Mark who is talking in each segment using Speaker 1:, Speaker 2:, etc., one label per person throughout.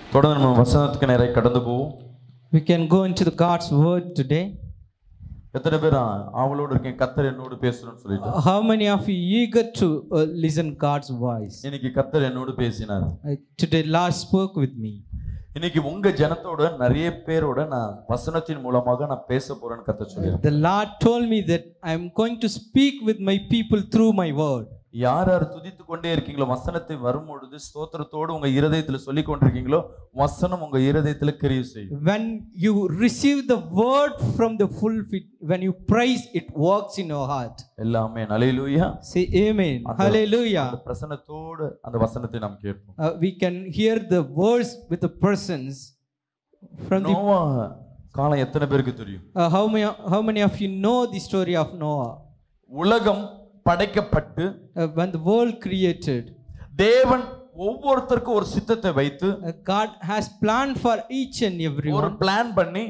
Speaker 1: தொடர்ந்து நம்ம வசனத்துக்கு நேராக கடந்து போவோம்.
Speaker 2: We can go into the God's word today.
Speaker 1: எத்தனை பேர் அவளோடு இருக்கீங்க கர்த்தர் என்னோடு பேசணும்னு சொல்லிட்டு?
Speaker 2: How many of you eager to listen God's voice?
Speaker 1: இன்னைக்கு கர்த்தர் என்னோடு பேசினார்.
Speaker 2: Today Lord spoke with me.
Speaker 1: இன்னைக்கு உங்க ஜனத்தோட நிறைய பேரோட நான் வசனத்தின் மூலமாக நான் பேச போறேன்னு கர்த்தர் சொல்லியிருக்கார்.
Speaker 2: The Lord told me that I am going to speak with my people through my word.
Speaker 1: யார் யார் துதித்து கொண்டே இருக்கீங்களோ, வசனத்தை வரும்பொழுது ஸ்தோத்திரத்தோடு உங்க இருதயத்துல சொல்லி கொண்டிருக்கீங்களோ, வசனம் உங்க இருதயத்துல கிரியை செய்யும்.
Speaker 2: When you receive the word from the full fit, when you praise, it works in your heart.
Speaker 1: எல்லாமே ஹல்லேலூயா.
Speaker 2: Say amen. Hallelujah.
Speaker 1: அந்த பிரசன்னத்தோடு அந்த வசனத்தை நாம் கேட்போம்.
Speaker 2: We can hear the words with the persons from the
Speaker 1: Noah காலம் எத்தனை பேருக்கு தெரியும்?
Speaker 2: how many of you know the story of Noah?
Speaker 1: உலகம் படைக்கப்பட்டு
Speaker 2: When the world created,
Speaker 1: தேவன் ஒவ்வொருத்தருக்கும் ஒரு சித்தத்தை வைத்து
Speaker 2: God has planned for each and
Speaker 1: ஒரு
Speaker 2: everyone.
Speaker 1: பிளான் பண்ணி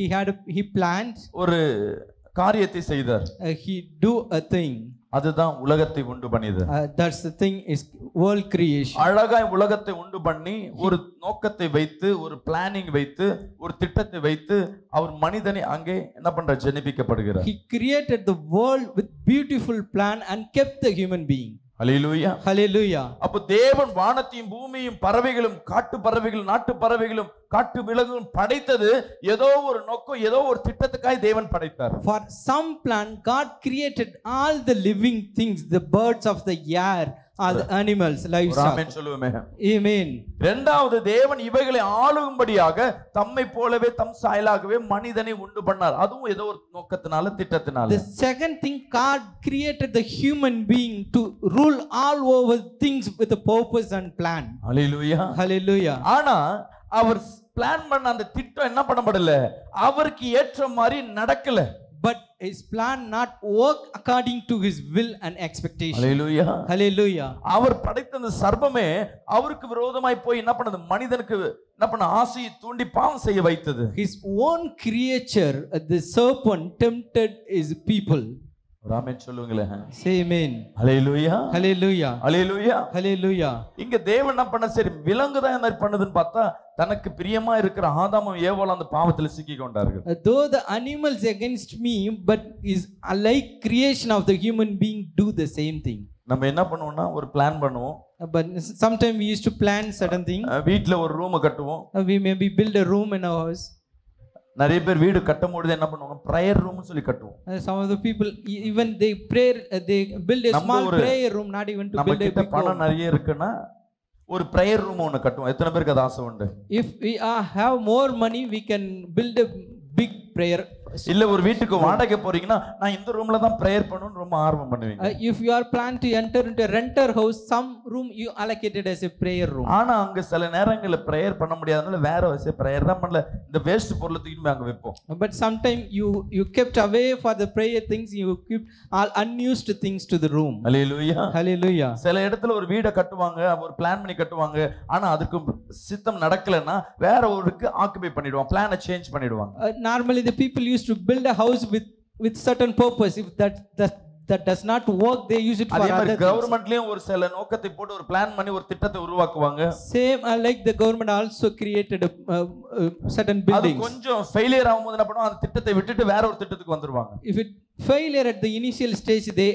Speaker 2: He planned,
Speaker 1: ஒரு காரியத்தை செய்தார்.
Speaker 2: he do a thing.
Speaker 1: அதுதான் உலகத்தை உண்டு பண்ணியது.
Speaker 2: That's the thing is world creation.
Speaker 1: அழகாய் உலகத்தை உண்டு பண்ணி ஒரு நோக்கத்தை வைத்து ஒரு பிளானிங் வைத்து ஒரு திட்டத்தை வைத்து அவர் மனிதனை அங்கே என்ன பண்ற ஜெனிபிக்கப்படுகிறார்.
Speaker 2: He created the world with beautiful plan and kept the human being.
Speaker 1: Hallelujah.
Speaker 2: Hallelujah.
Speaker 1: அப்ப தேவன் வானத்தையும் பூமியையும் பறவைகளும் காட்டு பறவைகளும் நாட்டு பறவைகளும் காட்டு விலங்குகளும் படைத்தது ஏதோ ஒரு நோக்கம் ஏதோ ஒரு திட்டத்துக்காய் தேவன் படைத்தார்.
Speaker 2: For some plan God created all the living things, the birds of the air, all the animals, livestock.
Speaker 1: ஆமென் சொல்லுவோமே.
Speaker 2: Amen.
Speaker 1: இரண்டாவது தேவன் இவைகளை ஆளும்படியாக தம்மை போலவே தம் சாயலாகவே மனிதனை உண்டு பண்ணார். அதுவும் ஏதோ ஒரு நோக்கத்தினால திட்டத்தினால.
Speaker 2: The second thing, God created the human being to rule all over things with a purpose and plan.
Speaker 1: Hallelujah.
Speaker 2: Hallelujah.
Speaker 1: ஆனா அவர் பிளான் பண்ண அந்த திட்டம் என்ன பண்ணப்படல, அவருக்கு ஏற்ற மாதிரி நடக்கல.
Speaker 2: But his plan not work according to his will and expectation.
Speaker 1: Hallelujah.
Speaker 2: Hallelujah.
Speaker 1: அவர் படைத்த அந்த சர்ப்பமே அவருக்கு விரோதமாய் போய் என்ன பண்ணது, மனிதனுக்கு என்ன பண்ண ஆசையை தூண்டி பாவம் செய்ய வைத்தது.
Speaker 2: His own creature, the serpent, tempted his people.
Speaker 1: ஆமென் சொல்லுங்களே.
Speaker 2: Say amen.
Speaker 1: ஹல்லேலூயா.
Speaker 2: Hallelujah.
Speaker 1: ஹல்லேலூயா.
Speaker 2: Hallelujah.
Speaker 1: இங்க தேவன் என்ன பண்ண, சரி விலங்கு தான் என்ன பண்ணுதுன்னு பார்த்தா தனக்கு பிரியமா இருக்கிற ஆதாமும் ஏவாளும் அந்த பாவத்துல சிக்கி கொண்டார்கள்.
Speaker 2: Though the animals against me, but is like creation of the human being do the same thing.
Speaker 1: நம்ம என்ன பண்ணுவோம்னா ஒரு பிளான் பண்ணுவோம்.
Speaker 2: But sometimes we used to plan certain thing.
Speaker 1: வீட்ல ஒரு ரூம் கட்டுவோம்.
Speaker 2: We maybe build a room in our house.
Speaker 1: நிறைய பேர் வீடு கட்டும்போது என்ன பண்ணுவாங்க, பிரேயர் ரூம்னு சொல்லி கட்டுவோம்.
Speaker 2: Some of the people even they pray, they build a small prayer room, not even to build a big room.
Speaker 1: பணம் நிறைய இருக்குன்னா ஒரு பிரேயர் ரூம் ஒன்னு கட்டுவோம். எத்தனை பேருக்கு அது ஆசை உண்டு?
Speaker 2: If we have more money, we can build a big prayer.
Speaker 1: இல்ல ஒரு வீட்டுக்கு வாடகை போறீங்கன்னா நான் இந்த ரூம்ல தான் பிரேயர் பண்ணனும் ரொம்ப ஆர்வம் பண்ணுவீங்க.
Speaker 2: If you are plan to enter into a renter house, some room you allocated as a prayer room.
Speaker 1: ஆனா அங்க சில நேரங்கள்ல பிரேயர் பண்ண முடியாதனால வேற வசே பிரேயர் தான் பண்ணல, இந்த வேஸ்ட் பொருளை தூக்கி அங்க வைப்போம்.
Speaker 2: But sometimes you kept away for the prayer things, you keep all unused things to the room.
Speaker 1: Hallelujah.
Speaker 2: Hallelujah.
Speaker 1: சில இடத்துல ஒரு வீட கட்டுவாங்க, ஒரு பிளான் பண்ணி கட்டுவாங்க, ஆனா அதுக்கு சித்தம் நடக்கலன்னா வேற ஒருக்கு ஆக்குபை பண்ணிடுவாங்க, பிளானை சேஞ்ச் பண்ணிடுவாங்க.
Speaker 2: Normally the people used to build a house with certain purpose. If that does not work, they use it for other things.
Speaker 1: கவர்மெண்ட்லயும் ஒரு சில நோக்கத்தை போட்டு ஒரு பிளான் பண்ணி ஒரு திட்டத்தை உருவாக்குவாங்க.
Speaker 2: Same like the government also created a certain buildings.
Speaker 1: அது கொஞ்சம் ஃபெயிலியர் ஆகும்போது என்ன பண்ணுவாங்க, அந்த திட்டத்தை விட்டுட்டு வேற ஒரு திட்டத்துக்கு வந்துருவாங்க.
Speaker 2: If it failure at the initial stage, they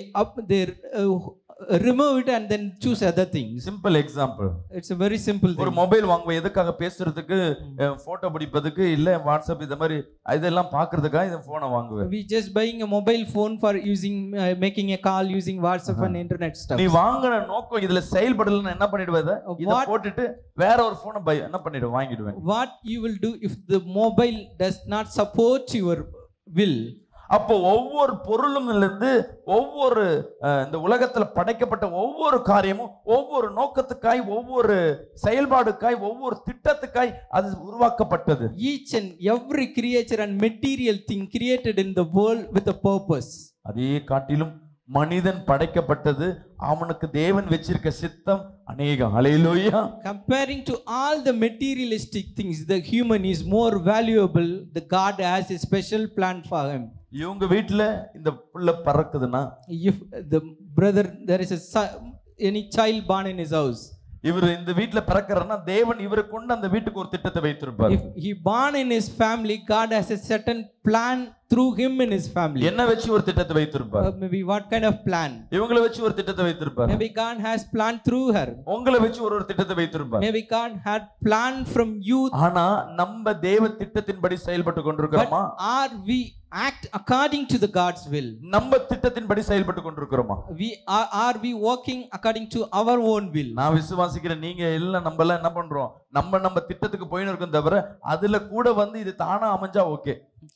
Speaker 2: remove it and then choose other things.
Speaker 1: Simple example.
Speaker 2: It's a very simple thing.
Speaker 1: ஒரு மொபைல் வாங்குவோம் எதுக்காக, பேசுறதுக்கு, போட்டோ பிடிப்பதுக்கு, இல்ல வாட்ஸ்அப் இந்த மாதிரி இதெல்லாம் பார்க்கிறதுக்காக இந்த போனை வாங்குவேன்.
Speaker 2: We just buying a mobile phone for using making a call, using WhatsApp and internet stuff.
Speaker 1: நீ வாங்குன நோக்கம் இதுல செயல்படலன்னா என்ன பண்ணிடுவ, இத போட்டுட்டு வேற ஒரு போனை என்ன பண்ணிடுவேன், வாங்கிடுவேன்.
Speaker 2: What you will do if the mobile does not support your will?
Speaker 1: அப்போ ஒவ்வொரு பொருளும் இருந்து ஒவ்வொரு இந்த உலகத்துல படைக்கப்பட்ட ஒவ்வொரு காரியமும் ஒவ்வொரு நோக்கத்துக்காய், ஒவ்வொரு செயல்பாடுக்காய், ஒவ்வொரு திட்டத்துக்காய் அது உருவாக்கப்பட்டது.
Speaker 2: Each and every creature and material thing created in the world with a purpose.
Speaker 1: அதே காட்டிலும் மனிதன் படைக்கப்பட்டது அவனுக்கு தேவன் வச்சிருக்க சித்தம் அநேகம். ஹல்லேலூயா.
Speaker 2: Comparing to all the materialistic things, the human is more valuable. The God has a special plan for him.
Speaker 1: இவங்க வீட்டுல இந்த புள்ள பறக்குதுன்னா,
Speaker 2: If the brother there is any child born in his house,
Speaker 1: இவர் இந்த வீட்ல பிறக்கறன்னா தேவன் இவரை கொண்டு அந்த வீட்டுக்கு ஒரு திட்டத்தை வைத்திருப்பார்.
Speaker 2: If he born in his family, God has a certain plan through him in his family.
Speaker 1: என்ன வச்சு ஒரு திட்டத்தை வைத்திருப்பார்?
Speaker 2: Maybe what kind of plan?
Speaker 1: இவங்களை வச்சு ஒரு திட்டத்தை வைத்திருப்பார்.
Speaker 2: Maybe God has planned through her.
Speaker 1: உங்களை வச்சு ஒரு திட்டத்தை வைத்திருப்பார்.
Speaker 2: Maybe God had planned from you.
Speaker 1: ஆனா நம்ம தேவ திட்டத்தின்படி செயல்பட்டு கொண்டிருக்கிறோமா?
Speaker 2: Are we act according to the God's will?
Speaker 1: நம்ம திட்டத்தின்படி செயல்பட்டு கொண்டிருக்கிறோமா?
Speaker 2: Are we working according to our own will?
Speaker 1: நான் விசுவாசிக்கிறேன் நீங்க எல்லாம் நம்ம எல்லாம் என்ன பண்றோம்? நம்ம திட்டத்துக்கு போயின்னு இருக்கோம் தவிர அதுல கூட வந்து இது தானா அமைஞ்சா okay.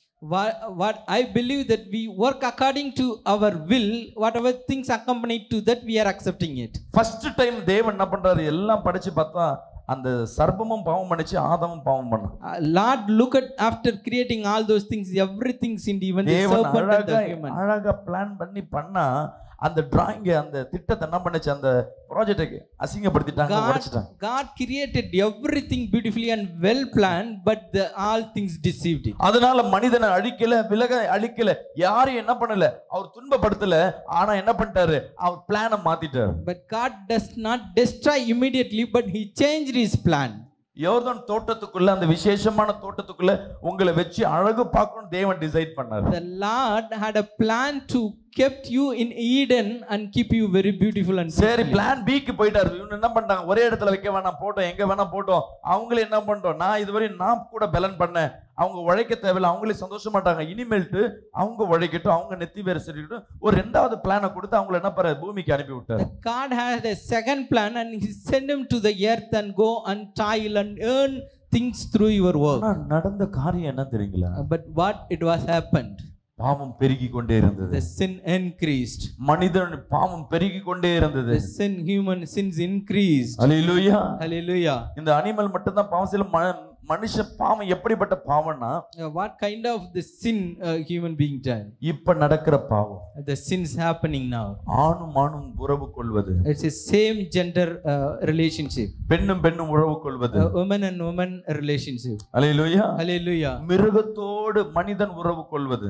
Speaker 2: What I believe that we work according to our will, whatever things accompany to that, we are accepting it.
Speaker 1: First time தேவன் என்ன பண்றாரு? எல்லாம் படிச்சு பார்த்தா அந்த சர்ப்பமும் பாவம் பண்ணிச்சு, ஆதாமும் பாவம் பண்ணான்.
Speaker 2: Lord, look at after creating all those things, everything sinned, even the serpent and the human.
Speaker 1: அழகா பிளான் பண்ணா அந்த டிராயிங் அந்த திட்டத்தை என்ன பண்ணுச்சு? அந்த ப்ராஜெக்ட்டை அசிங்கப்படுத்திட்டாங்க, உடைச்சிட்டாங்க.
Speaker 2: God created everything beautifully and well planned, but all things deceived him.
Speaker 1: அதனால மனிதனை அழிக்கல, யாரையும் என்ன பண்ணல, அவர் துன்பப்படுத்தல. ஆனா என்ன பண்ணிட்டாரு? அவர் பிளானை மாத்திட்டாரு.
Speaker 2: But God does not destroy immediately, but he changed his plan.
Speaker 1: யோர்தான் தோட்டத்துக்குள்ள, அந்த விசேஷமான தோட்டத்துக்குள்ள உங்களை வச்சு அழகு பார்க்கணும் தேவன் டிசைட் பண்ணாரு.
Speaker 2: The Lord had a plan to kept you in Eden and keep you very beautiful and
Speaker 1: சரி, பிளான் B க்கு போயிட்டாரு. இவங்க என்ன பண்ணாங்க? ஒரே இடத்துல வைக்க வேணாம், போட்டோம், எங்க வேணா போட்டோம். அவங்களே என்ன பண்றோம்? நான் இதுவரை நான் கூட பலன் பண்ணேன், அவங்க உழைக்க தேவையில்லை, அவங்களே சந்தோஷமாட்டாங்க. இனிமேல்ட்டு அவங்க உழைக்கட்டும், அவங்க நெத்தி வேற சரிக்கட்டும். ஒரு ரெண்டாவது பிளானை கொடுத்து அவங்களை என்ன பண்ண பூமிக்கு அனுப்பி விட்டாரு.
Speaker 2: God had a second plan and he sent him to the earth and go and toil and earn things through your work.
Speaker 1: நடந்த காரியம் என்ன தெரியுங்களா?
Speaker 2: But what it was happened?
Speaker 1: பாவம் பெருகி கொண்டே இருந்தது.
Speaker 2: The sin increased.
Speaker 1: மனிதன் பாவம் பெருகி கொண்டே இருந்தது.
Speaker 2: The human sins increased.
Speaker 1: Hallelujah.
Speaker 2: Hallelujah.
Speaker 1: இந்த அனிமல் மட்டும் தான் பாவம் செய்யல. மனுஷ பாவம் எப்படிப்பட்ட பாவம்னா,
Speaker 2: what kind of the sin human being done?
Speaker 1: இப்ப நடக்கிற பாவம்,
Speaker 2: the sins happening now.
Speaker 1: ஆணும் ஆணும் உறவு கொள்வது,
Speaker 2: it's a same gender relationship.
Speaker 1: பெண்ணும் பெண்ணும் உறவு கொள்வது,
Speaker 2: woman and woman relationship.
Speaker 1: Hallelujah.
Speaker 2: Hallelujah.
Speaker 1: மிருகத்தோடு மனிதன் உறவு கொள்வது,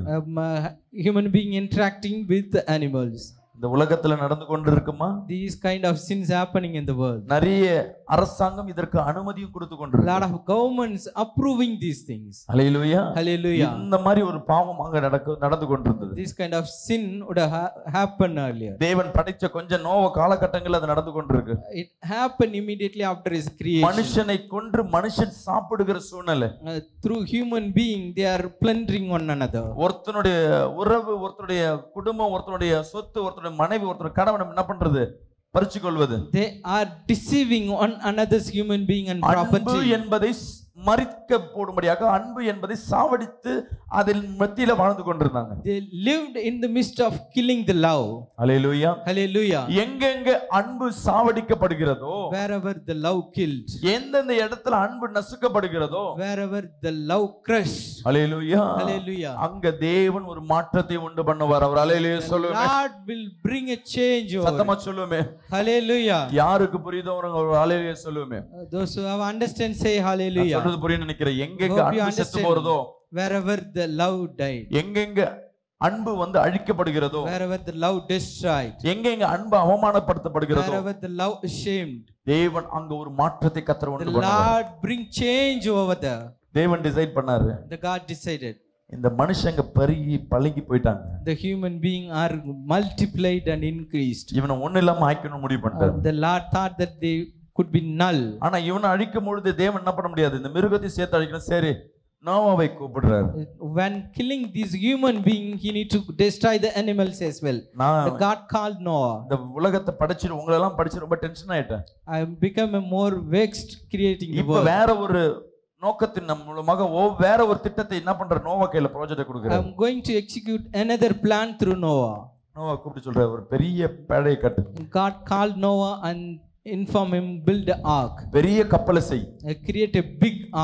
Speaker 2: human being interacting with animals.
Speaker 1: இந்த உலகத்துல நடந்து கொண்டிருக்குமா?
Speaker 2: These kind of sins happening in the world.
Speaker 1: நிறைய அரசாங்கம் இதற்கு அனுமதியும் கொடுத்து கொண்டிருக்கு.
Speaker 2: lot of governments approving these things.
Speaker 1: Hallelujah.
Speaker 2: Hallelujah.
Speaker 1: இந்த மாதிரி ஒரு பாவம் அங்க நடந்து கொண்டிருந்தது.
Speaker 2: This kind of sin would have happened earlier.
Speaker 1: தேவன் படைச்ச கொஞ்ச நோவ காலகட்டங்கள்ல அது நடந்து கொண்டிருக்கு.
Speaker 2: It happened immediately after his creation.
Speaker 1: மனுஷனை கொன்று மனுஷன் சாப்பிடுகிற சூழ்நிலை.
Speaker 2: through human being they are plundering one another.
Speaker 1: ஒருத்தனுடைய உறவு, ஒருத்தனுடைய குடும்பம், ஒருத்தனுடைய சொத்து, ஒருத்தனுடைய மனைவி, ஒருத்தனுடைய கணவன் என்ன பண்றது? பறிச்சு கொள்வது.
Speaker 2: They are deceiving one another's human being and property.
Speaker 1: அன்பு என்பதை மறிக்க போடும்படியாக, அன்பு என்பதை சாவடித்து அதில் மத்தியில வாழ்ந்து கொண்டிருந்தாங்க.
Speaker 2: They lived in the midst of killing the love.
Speaker 1: Hallelujah.
Speaker 2: Hallelujah.
Speaker 1: எங்கெங்க அன்பு சாவடிக்கப்படுகிறதோ,
Speaker 2: wherever the love killed,
Speaker 1: எந்தெந்த இடத்துல அன்பு நசுக்கப்படுகிறதோ,
Speaker 2: wherever the love crushed,
Speaker 1: hallelujah,
Speaker 2: hallelujah,
Speaker 1: அங்க தேவன் ஒரு மாற்றத்தை உண்டு பண்ணுவார். அவர் ஹalleluya சொல்லுமே.
Speaker 2: God will bring a change over.
Speaker 1: சத்தமா சொல்லுமே.
Speaker 2: hallelujah.
Speaker 1: யாருக்கு புரியுதோ அவங்க ஹalleluya சொல்லுமே.
Speaker 2: those who have understand say hallelujah.
Speaker 1: சொல்றது புரியும்னு நினைக்கிறேன். எங்கெங்க அன்பு செத்து போறதோ,
Speaker 2: wherever the love died,
Speaker 1: எங்கெங்க அன்பு வந்து அழிக்கப்படுகிறதோ,
Speaker 2: wherever the love destroyed,
Speaker 1: எங்கெங்க அன்பு அவமானப்படுத்தப்படுகிறதோ,
Speaker 2: wherever the love ashamed,
Speaker 1: தேவன் அங்க ஒரு மாற்றத்தை கர்த்தர் உண்டு
Speaker 2: the
Speaker 1: பண்ணுவார்.
Speaker 2: Lord bring change over there.
Speaker 1: தேவன் டிசைட் பண்ணாரு.
Speaker 2: the God decided.
Speaker 1: இந்த மனுஷங்க பழகி போயிட்டாங்க.
Speaker 2: the human being are multiplied and increased.
Speaker 1: இவனை ஒண்ணு இல்லாம ஆக்கணும் முடிவு பண்ணிட்டாரு.
Speaker 2: the Lord thought that they could be null.
Speaker 1: ஆனா இவனை அழிக்கும் பொழுது தேவன் என்ன பண்ண முடியாது? இந்த மிருகத்தை சேர்த்து அழிக்கணும். சரி, நோவாவை கூப்பிடுறாரு.
Speaker 2: when killing this human being he need to destroy the animals as well. the God called Noah.
Speaker 1: இந்த உலகத்தை படைச்சிரு, உங்களை எல்லாம் படைச்சிரு, ரொம்ப டென்ஷன் ஆயிட்டேன்.
Speaker 2: I become a more vexed creating the world.
Speaker 1: இப்ப வேற ஒரு நோக்கத்தின் மூலமாக வேற ஒரு திட்டத்தை என்ன பண்ற? நோவா கையில ப்ராஜெக்ட் கொடுக்கிறார்.
Speaker 2: I am going to execute another plan through Noah.
Speaker 1: Noah கூப்பிட்டு சொல்றாரு, ஒரு பெரிய பேழையை கட்டு.
Speaker 2: God called Noah and inform him build an ark.
Speaker 1: பெரிய கப்பலை செய்.
Speaker 2: Create a big ark.
Speaker 1: இந்த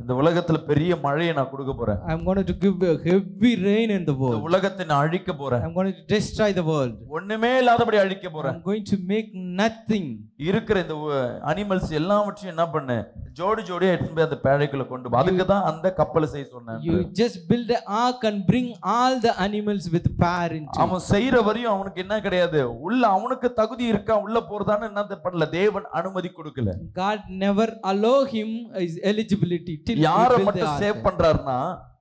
Speaker 1: இந்த உலகத்துல பெரிய மழையை நான் கொடுக்க போறேன்.
Speaker 2: I'm going to give a heavy rain in the
Speaker 1: இந்த
Speaker 2: world.
Speaker 1: உலகத்தை நான் அழிக்க போறேன்.
Speaker 2: I'm going to destroy the world.
Speaker 1: ஒண்ணுமே இல்லாதபடி அழிக்க போறேன்.
Speaker 2: I'm going to make nothing.
Speaker 1: இருக்கிற இந்த அனிமல்ஸ் எல்லாவற்றையும் என்ன பண்ணு, ஜோடி ஜோடியா எடுத்து போய் அந்த பேழைக்குள்ள கொண்டு போ. அதுக்கு தான் அந்த கப்பலை செய்ய சொன்னேன்.
Speaker 2: You just build an ark and bring all the animals with pair into.
Speaker 1: அவன் செய்யற வரையும் அவனுக்கு என்ன கிடையாது, உள்ள அவனுக்கு தகுதி இருக்கா உள்ள போறதான்னு என்ன பண்ணல, தேவன் அனுமதி கொடுக்கல.
Speaker 2: God never allow him his eligibility till
Speaker 1: யார
Speaker 2: he built the
Speaker 1: மட்டும்
Speaker 2: ark.
Speaker 1: சேவ் பண்றாருன்னா,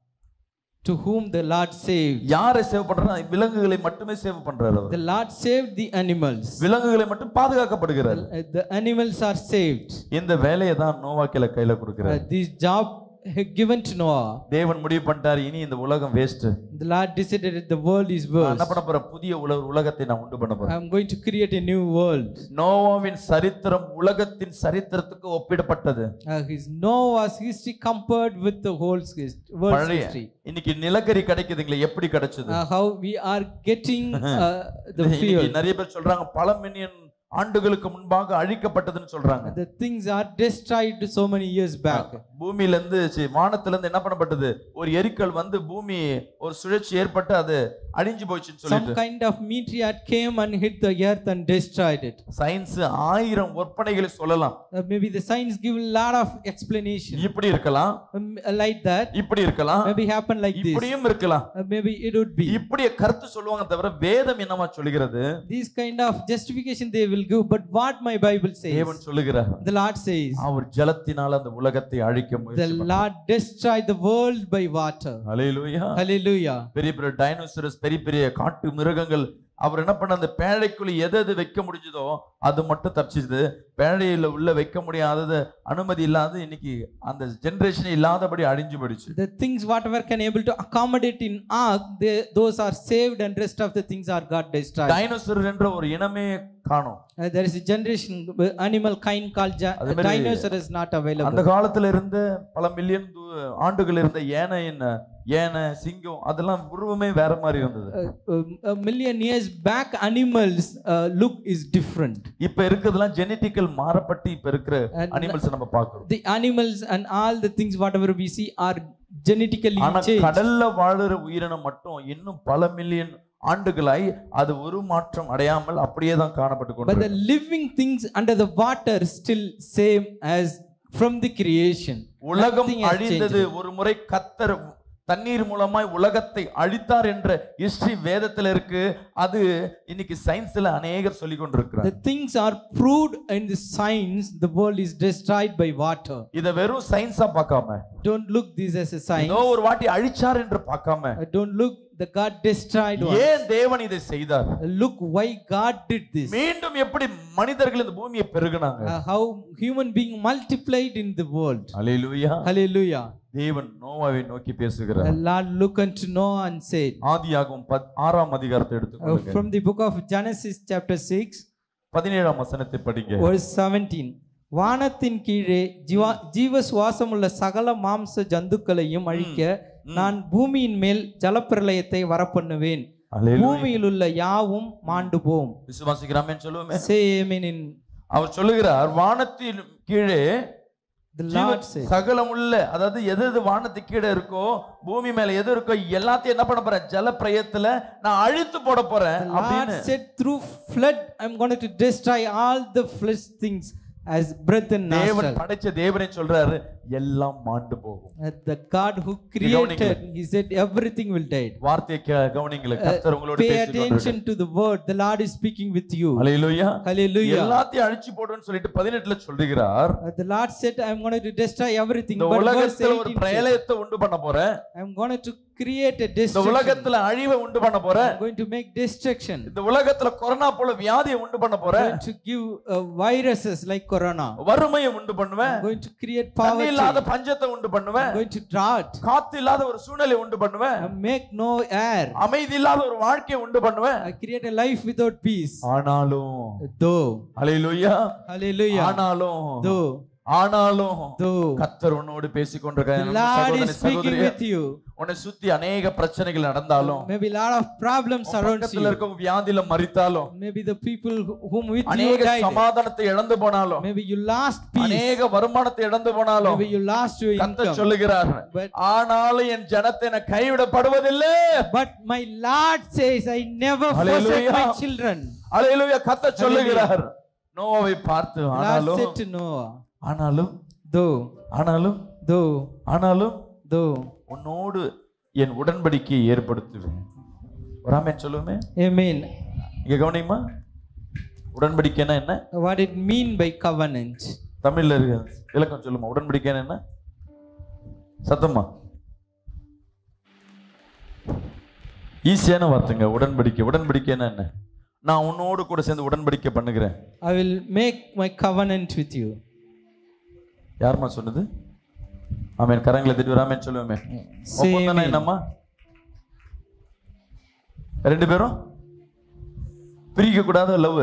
Speaker 2: To whom the Lord saved.
Speaker 1: யாரை சேவ் பண்றாரு? விலங்குகளை மட்டுமே சேவ் பண்றாரு.
Speaker 2: The Lord saved the animals.
Speaker 1: விலங்குகளை மட்டும் பாதுகாக்கப்படுகிறார்.
Speaker 2: The animals are saved.
Speaker 1: இந்த வேலையை தான் நோவாக்கில கையில கொடுக்கிறார்.
Speaker 2: This job given to Noah.
Speaker 1: தேவன் முடிவு பண்ணிட்டார், இனி இந்த உலகம் waste.
Speaker 2: The Lord decided that the world is worse.
Speaker 1: என்ன பண்ண போற, புதிய உலகத்தை நான் உண்டு பண்ண போறேன்.
Speaker 2: I am going to create a new world.
Speaker 1: நோவாவின் சரித்திரம் உலகத்தின் சரித்திரத்துக்கு ஒப்பிடப்பட்டது.
Speaker 2: His Noah's history compared with the whole world's history.
Speaker 1: இன்னைக்கு நிலக்கரி கிடைக்குதுங்களே, எப்படி கிடைச்சது?
Speaker 2: How we are getting the fuel.
Speaker 1: நிறைய பேர் சொல்றாங்க பல மில்லியன் ஆண்டுகளுக்கு முன்பாக அழிக்கப்பட்டதுன்னு சொல்றாங்க.
Speaker 2: The things are destroyed so many years back.
Speaker 1: பூமியில இருந்து வானத்துல இருந்து என்ன பண்ணப்பட்டது, ஒரு எரிக்கல் வந்து பூமி ஒரு சுழற்சி ஏற்பட்டு அது அழிஞ்சு போச்சுன்னு சொல்லிட்டு
Speaker 2: some kind of meteor came and hit the earth and destroyed it.
Speaker 1: Science 1000 ஒப்பனைகளை சொல்லலாம்.
Speaker 2: Maybe the science give a lot of explanation.
Speaker 1: இப்படி இருக்கலாம்,
Speaker 2: like that.
Speaker 1: இப்படி இருக்கலாம்,
Speaker 2: maybe happen like this.
Speaker 1: இப்படியும் இருக்கலாம்,
Speaker 2: maybe it would be.
Speaker 1: இப்படி கருத்து சொல்லுவாங்க தவிர வேதம் என்னமா சொல்லுகிறது?
Speaker 2: This kind of justification they will give, but what my Bible says,
Speaker 1: தேவன் சொல்லுகிறார்,
Speaker 2: the Lord says,
Speaker 1: அவர் ஜலத்தினால அந்த உலகத்தை அழிக்க முயற்சி
Speaker 2: the Lord destroyed the world by water.
Speaker 1: Hallelujah,
Speaker 2: hallelujah.
Speaker 1: பெரிய பெரிய டைனோசரஸ், பெரிய பெரிய காட்டு மிருகங்கள், அவர் என்ன பண்ண, அந்த பேழைக்குள்ள எது வைக்க முடிஞ்சதோ அது மட்டும் தப்பிச்சது. பேழையில உள்ள வைக்க முடியாதது, அனுமதி இல்லாத இன்னைக்கு அந்த ஜெனரேஷன் இல்லாதபடி அழிஞ்சு போயிடுச்சு.
Speaker 2: The things whatever can able to accommodate in ark, those are saved and rest of the things are got destroyed.
Speaker 1: Dinosaur என்ற ஒரு இனமே காணோம்.
Speaker 2: There is a generation animal kind called dinosaur is not available.
Speaker 1: அந்த காலத்துல இருந்த பல million ஆண்டுகள் இருந்த யானை, சிங்கம், அதெல்லாம் உருவமே வேற மாதிரி இருந்தது.
Speaker 2: A million years back animals look is different.
Speaker 1: இப்ப இருக்குதெல்லாம் ஜெனெட்டிக்கல் மாறப்பட்டு இப்ப இருக்கிற அனிமல்ஸ் நம்ம பார்க்கிறோம்.
Speaker 2: The animals and all the things whatever we see are genetically changed.
Speaker 1: கடல்ல வாழுற உயிரினம் மட்டும் இன்னும் பல மில்லியன் ஆண்டுகளாய் அது ஒரு மாற்றம் அடையாமல் அப்படியே தான் காணப்பட்டு கொண்டிருக்கிறது.
Speaker 2: But the living things under the water still same as from the creation.
Speaker 1: உலகம் அழிந்தது, ஒரு முறை கர்த்தர் தண்ணீர் மூலமாய் உலகத்தை அழித்தார் என்ற ஹிஸ்டரி வேதத்துல இருக்கு. அது இன்னைக்கு சயின்ஸ்ல அநேகர் சொல்லி கொண்டிருக்கிறார்.
Speaker 2: The things are proved in the science, the world is destroyed by water.
Speaker 1: இத வெறும் சயின்ஸா பார்க்காம,
Speaker 2: don't look this as a science.
Speaker 1: ஏதோ ஒரு வாட்டி அழிச்சார் என்று பார்க்காம,
Speaker 2: don't look the God destroyed one.
Speaker 1: ஏன் தேவன் இதை செய்தார்?
Speaker 2: Look why God did this.
Speaker 1: மீண்டும் எப்படி மனிதர்கள் இந்த பூமியை பெருகினாங்க?
Speaker 2: How human being multiplied in the world.
Speaker 1: Hallelujah,
Speaker 2: hallelujah.
Speaker 1: தேவன் நோவாவை நோக்கி பேசுகிறார்.
Speaker 2: The Lord looked unto Noah and said,
Speaker 1: ஆதியாகமம் 6ஆம் அதிகாரத்தை எடுத்துக்கொள்ளுங்க.
Speaker 2: from the book of Genesis chapter 6
Speaker 1: 17ஆம் வசனத்தை படிங்க.
Speaker 2: verse 17. வானத்தின் கீழே ஜீவ சுவாசமுள்ள சகல மாம்ச ஜந்துக்களையும் அழிக்க நான் பூமியின் மேல் ஜலப்பிரளயத்தை வரப்பண்ணுவேன். பூமியில் உள்ள யாவும் மாண்டு போம்.
Speaker 1: விசுவாசிக்கிறோமே சொல்லுவோமே.
Speaker 2: Say amen in.
Speaker 1: அவர் சொல்லுகிறார், வானத்தின் கீழே
Speaker 2: the Lord said,
Speaker 1: சகலமுள்ள, அதாவது எது வானத்து கீழே இருக்கோ, பூமி மேல எது இருக்கோ எல்லாத்தையும் என்ன பண்ண போறேன், ஜலப்பிரளயத்துல நான் அழித்து போட போறேன்.
Speaker 2: The Lord said through flood I am going to destroy all the flesh things as breath and nostril.
Speaker 1: தேவன் படைச்ச தேவனே சொல்றாரு, எல்லாம் மாண்டு போகும்.
Speaker 2: The God who created, he said everything will die.
Speaker 1: வார்த்தையை கவனிங்களே, கர்த்தர் உங்களோட
Speaker 2: pay
Speaker 1: பேசிட்டு
Speaker 2: attention to the word, the Lord is speaking with you.
Speaker 1: Hallelujah,
Speaker 2: hallelujah.
Speaker 1: எல்லாத்தையும் அழிச்சு போடுன்னு சொல்லிட்டு 18ல சொல்றார்.
Speaker 2: The Lord said I am going to destroy everything.
Speaker 1: இந்த உலகத்துல ஒரு பிரளயத்தை உண்டு பண்ண போறேன்.
Speaker 2: I am going to create a destruction.
Speaker 1: இந்த உலகத்துல அழிவை உண்டு பண்ண போறேன்.
Speaker 2: I am going to make destruction.
Speaker 1: இந்த உலகத்துல கொரோனா போல வியாதியை உண்டு பண்ண போறேன்.
Speaker 2: I am going to give viruses like corona.
Speaker 1: வறுமையை உண்டு பண்ணுவேன்.
Speaker 2: I am going to create poverty.
Speaker 1: இல்லாத பஞ்சத்தை உண்டு பண்ணுவேன்.
Speaker 2: I am going to drought.
Speaker 1: காத்து இல்லாத ஒரு சூழ்நிலை உண்டு பண்ணுவேன்.
Speaker 2: I make no air.
Speaker 1: அமைதி இல்லாத ஒரு வாழ்க்கையை உண்டு பண்ணுவேன்.
Speaker 2: I create a life without peace.
Speaker 1: ஆனாலும்
Speaker 2: though,
Speaker 1: ஹல்லேலூயா,
Speaker 2: hallelujah,
Speaker 1: ஆனாலும்
Speaker 2: though
Speaker 1: ஆனாலும்
Speaker 2: though
Speaker 1: கர்த்தர் உன்னோடு பேசிக்
Speaker 2: the
Speaker 1: கொண்டிருக்கார்.
Speaker 2: Lord is speaking with you,
Speaker 1: உன்னை சுத்தி அநேக பிரச்சனைகள் நடந்தாலும்,
Speaker 2: maybe a lot of problems surrounds
Speaker 1: பக்கத்துல
Speaker 2: you,
Speaker 1: இருக்க வியாதியில மரித்தாலும்,
Speaker 2: maybe the people whom with you
Speaker 1: அநேக
Speaker 2: died,
Speaker 1: சமாதானத்தை இழந்து போனாலும்,
Speaker 2: maybe you lost peace,
Speaker 1: அநேக வருமானத்தை இழந்து போனாலும்,
Speaker 2: maybe you lost your
Speaker 1: கர்த்தர்
Speaker 2: income,
Speaker 1: சொல்லுகிறார்,
Speaker 2: but
Speaker 1: ஆனாலும் என் ஜனத்தை நான் கைவிடப்படுவதில்லை.
Speaker 2: but my Lord says, I never forsake
Speaker 1: Hallelujah.
Speaker 2: my children.
Speaker 1: அல்லேலூயா. கர்த்தர் சொல்லுகிறார். நோவாவை பார்த்து,
Speaker 2: Lord
Speaker 1: ஆனாலும்
Speaker 2: said to Noah,
Speaker 1: ஆனாலும்
Speaker 2: though
Speaker 1: உன்னோடு என் உடன்படிக்கையை ஏற்படுத்துவேன். ஒரு ஆமென் சொல்லுமே.
Speaker 2: amen.
Speaker 1: இங்க கவனிமா, உடன்படிக்கைன்னா என்ன?
Speaker 2: What it mean by covenant?
Speaker 1: தமிழ்ல இருக்கு விளக்கம் சொல்லுமா. உடன்படிக்கைன்னா என்ன? சத்தமா, ஈஸியான வார்த்தைங்க. உடன்படிக்கைன்னா என்ன? நான் உன்னோடு கூட சேர்ந்து உடன்படிக்கை பண்ணுகிறேன்.
Speaker 2: I will make my covenant with you.
Speaker 1: யாருமா சொன்னது? ஆமென். கரங்களை தட்டி ஆமென் சொல்லுவோமே. ஒப்பந்தம்னா என்னம்மா? ரெண்டு பேரும் பிரிக்க கூடாத லவ்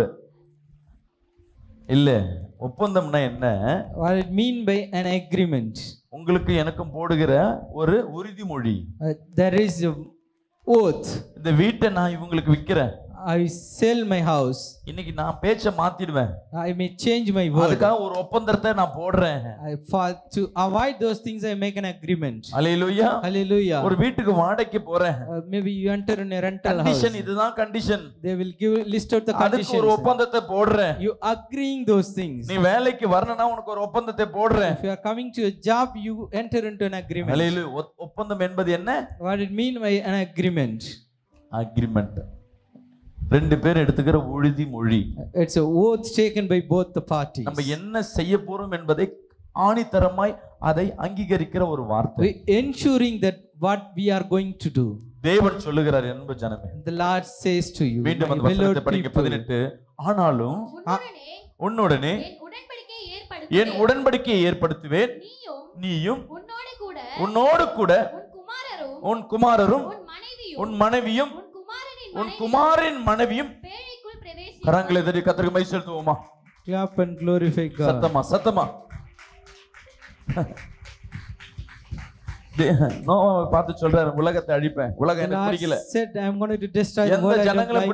Speaker 1: இல்ல. ஒப்பந்தம்னா என்ன?
Speaker 2: What it mean by an agreement?
Speaker 1: உங்களுக்கு எனக்கும் போடுகிற ஒரு உறுதிமொழி.
Speaker 2: There is a oath.
Speaker 1: இந்த வீட்டை நான் இவங்களுக்கு விக்கிறேன்.
Speaker 2: I sell my house.
Speaker 1: இன்னைக்கு நான் பேச்ச மாத்திடுவேன்.
Speaker 2: I may change my word.
Speaker 1: அதுக்காக ஒரு ஒப்பந்தத்தை நான் போடுறேன்.
Speaker 2: To avoid those things, I make an agreement.
Speaker 1: Hallelujah.
Speaker 2: Hallelujah.
Speaker 1: ஒரு வீட்டுக்கு வாடகைக்கு போறேன்.
Speaker 2: Maybe you enter in a rental house.
Speaker 1: Condition இதுதான் condition.
Speaker 2: They will give list out the
Speaker 1: அதுக்கு
Speaker 2: conditions.
Speaker 1: ஒரு ஒப்பந்தத்தை போடுறேன்.
Speaker 2: You agreeing those things.
Speaker 1: நீ வேலைக்கு வரணும்னா உனக்கு ஒரு ஒப்பந்தத்தை போடுறேன்.
Speaker 2: If you are coming to a job, you enter into an agreement.
Speaker 1: அல்லேலூயா. ஒப்பந்தம் என்பது என்ன?
Speaker 2: What it mean by an agreement?
Speaker 1: Agreement. ரெண்டு பேர் எடுத்துக்கிற உறுதிமொழி.
Speaker 2: It's a oath taken by both the parties.
Speaker 1: நம்ம என்ன செய்ய போறோம் என்பதை ஆணித்தரமாய் அதை அங்கீகரிக்கிற ஒரு வார்த்தை.
Speaker 2: We ensuring that what we are going to do.
Speaker 1: தேவன் சொல்லுகிறார் என்பது ஜனமே.
Speaker 2: The Lord says to you.
Speaker 1: மீண்டும் அந்த வசனத்தை படிங்க. 18. ஆனாலும் உன்னுடனே என் உடன்படிக்கையை ஏற்படுத்துவேன். நீயும் உன்னோடு கூட உன் குமாரரும் உன் மனைவியும் உன் குமாரின் மனைவியும். கரங்களை தட்டி கர்த்தருக்கு மகிமை செலுத்துவோமா?
Speaker 2: Clap and glorify God.
Speaker 1: சத்தமா நோவாவை பார்த்து சொல்றாரு, உலகத்தை அழிப்பேன். உலகம் எனக்கு பிடிக்கல.
Speaker 2: said I am going to destroy the world.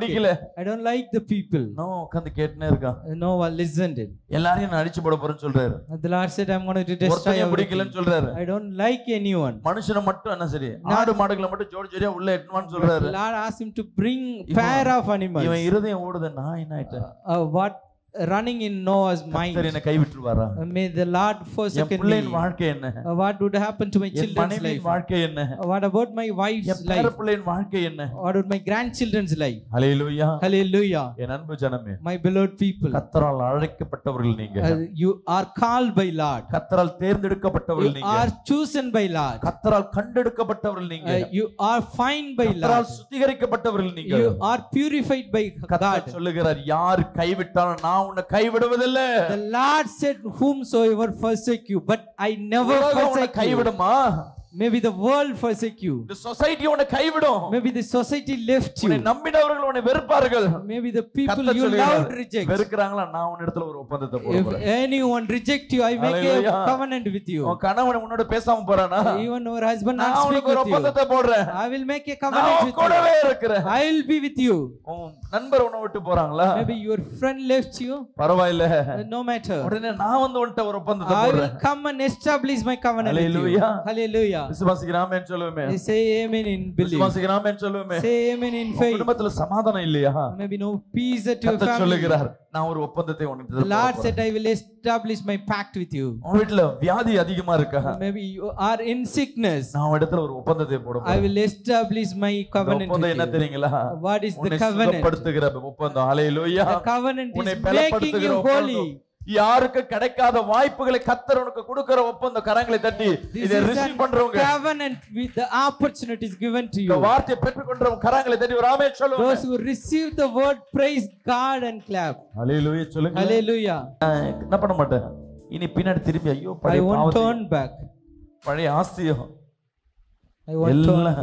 Speaker 2: I don't like the people.
Speaker 1: Noah உட்கார்ந்து கேட்டுனே இருக்கான்.
Speaker 2: Noah listened.
Speaker 1: எல்லாரையும் நான் அழிச்சு போட போறேன்னு சொல்றாரு.
Speaker 2: The Lord said I am going to destroy
Speaker 1: ஒருத்தனையும் பிடிக்கலன்னு சொல்றாரு.
Speaker 2: I don't like anyone.
Speaker 1: மனுஷனை மட்டும் என்ன சரி, ஆடு மாடுகளை மட்டும் ஜோடி ஜோடியா உள்ள எட்டுவான்னு சொல்றாரு.
Speaker 2: The Lord asked him to bring pair of animals.
Speaker 1: இவன் இருதயம் ஓடுது. நான் என்ன ஆயிட்டேன்?
Speaker 2: What running in Noah's mind?
Speaker 1: கர்த்தர் என்னை கைவிட்டுவாரா?
Speaker 2: May the Lord forsake me.
Speaker 1: என் பிள்ளையின் வாழ்க்கை என்ன?
Speaker 2: What would happen to my children's life?
Speaker 1: மனைவியின் வாழ்க்கை என்ன?
Speaker 2: What about my wife's
Speaker 1: N
Speaker 2: life?
Speaker 1: பிள்ளையின் வாழ்க்கை என்ன?
Speaker 2: What about my grandchildren's life?
Speaker 1: Hallelujah.
Speaker 2: Hallelujah.
Speaker 1: என் அன்பு ஜனமே,
Speaker 2: My beloved people,
Speaker 1: கர்த்தரால் அழைக்கப்பட்டவர்கள் நீங்க.
Speaker 2: you are called by Lord.
Speaker 1: கர்த்தரால் தேர்ந்தெடுக்கப்பட்டவர்கள்
Speaker 2: You
Speaker 1: நீங்க.
Speaker 2: are chosen by Lord.
Speaker 1: கர்த்தரால் கண்டெடுக்கப்பட்டவர்கள் நீங்க.
Speaker 2: You are fined by Lord.
Speaker 1: கர்த்தரால் சுத்திகரிக்கப்பட்டவர்கள் நீங்க.
Speaker 2: You are purified by God.
Speaker 1: கர்த்தர் சொல்லுகிறார், யார் கைவிட்டாலும் நான் உன்னை கைவிடுவதில்லை.
Speaker 2: The Lord said, whomsoever forsake you, but I never forsake you.
Speaker 1: கைவிடுமா?
Speaker 2: Maybe the world forsake you.
Speaker 1: The society உன்னை கைவிடும்.
Speaker 2: Maybe the society left you.
Speaker 1: உன்னை நம்பினவர்கள் உன்னை வெறுப்பார்கள்.
Speaker 2: Maybe the people you loved reject.
Speaker 1: வெறுக்கறாங்களா? நான் உன்னிடத்துல ஒரு ஒப்பந்தத்தை போடுறேன்.
Speaker 2: If anyone reject you, I make a covenant with you.
Speaker 1: உன் கணவன் உன்னோட பேசாம போறானா?
Speaker 2: Even your husband not speak
Speaker 1: with you. ஒப்பந்தத்தை போடுறேன்.
Speaker 2: I will make a covenant with you.
Speaker 1: கூடவே இருக்கிறேன்.
Speaker 2: I will be with you.
Speaker 1: உன் நண்பர் உன்னை விட்டு போறாங்களா?
Speaker 2: Maybe your friend left you.
Speaker 1: பரவாயில்லை.
Speaker 2: No matter.
Speaker 1: உடனே நான் வந்து உன்கிட்ட ஒரு ஒப்பந்தத்தை போடுறேன்.
Speaker 2: I will come and establish my covenant with you.
Speaker 1: Hallelujah.
Speaker 2: Hallelujah.
Speaker 1: விசுவாசிக்கிறோமே சொல்லுமே.
Speaker 2: Say amen in belief.
Speaker 1: விசுவாசிக்கிறோமே சொல்லுமே.
Speaker 2: Say amen in faith.
Speaker 1: குடும்பத்துல சமாதானம் இல்லையா?
Speaker 2: Maybe no peace at your family.
Speaker 1: சொல்லுகிறார், நான் ஒரு ஒப்பந்தத்தை உனக்கு
Speaker 2: The Lord said, I will establish my pact with you.
Speaker 1: உன் வீட்ல வியாதி அதிகமா இருக்கா?
Speaker 2: Maybe you are in sickness.
Speaker 1: நான் இடத்துல ஒரு ஒப்பந்தத்தை போட போறேன்.
Speaker 2: I will establish my covenant with you.
Speaker 1: ஒப்பந்தம் என்ன தெரியுங்களா?
Speaker 2: What is the covenant?
Speaker 1: சுத்தப்படுத்துகிற ஒப்பந்தம். ஹalleluya.
Speaker 2: The covenant is making you holy.
Speaker 1: யாருக்கு கிடைக்காத வாய்ப்புகளை கர்த்தர் உனக்கு கொடுக்கிற ஒப்பந்தம். கரங்களை தட்டி இதை ரிசீவ் பண்றவங்க.
Speaker 2: Covenant with the opportunities given to you.
Speaker 1: இந்த வார்த்தையை பெற்றுக்கொண்டவங்க கரங்களை தட்டி ஒரு ஆமென் சொல்லுங்க.
Speaker 2: Those who receive the word praise God and clap.
Speaker 1: ஹalleluya சொல்லுங்க.
Speaker 2: Hallelujah.
Speaker 1: என்ன பண்ண மாட்டேன். இனி பின்னாடி திரும்பி ஐயோ
Speaker 2: I won't turn back.
Speaker 1: பழைய ஆஸ்தியோ
Speaker 2: I won't turn back.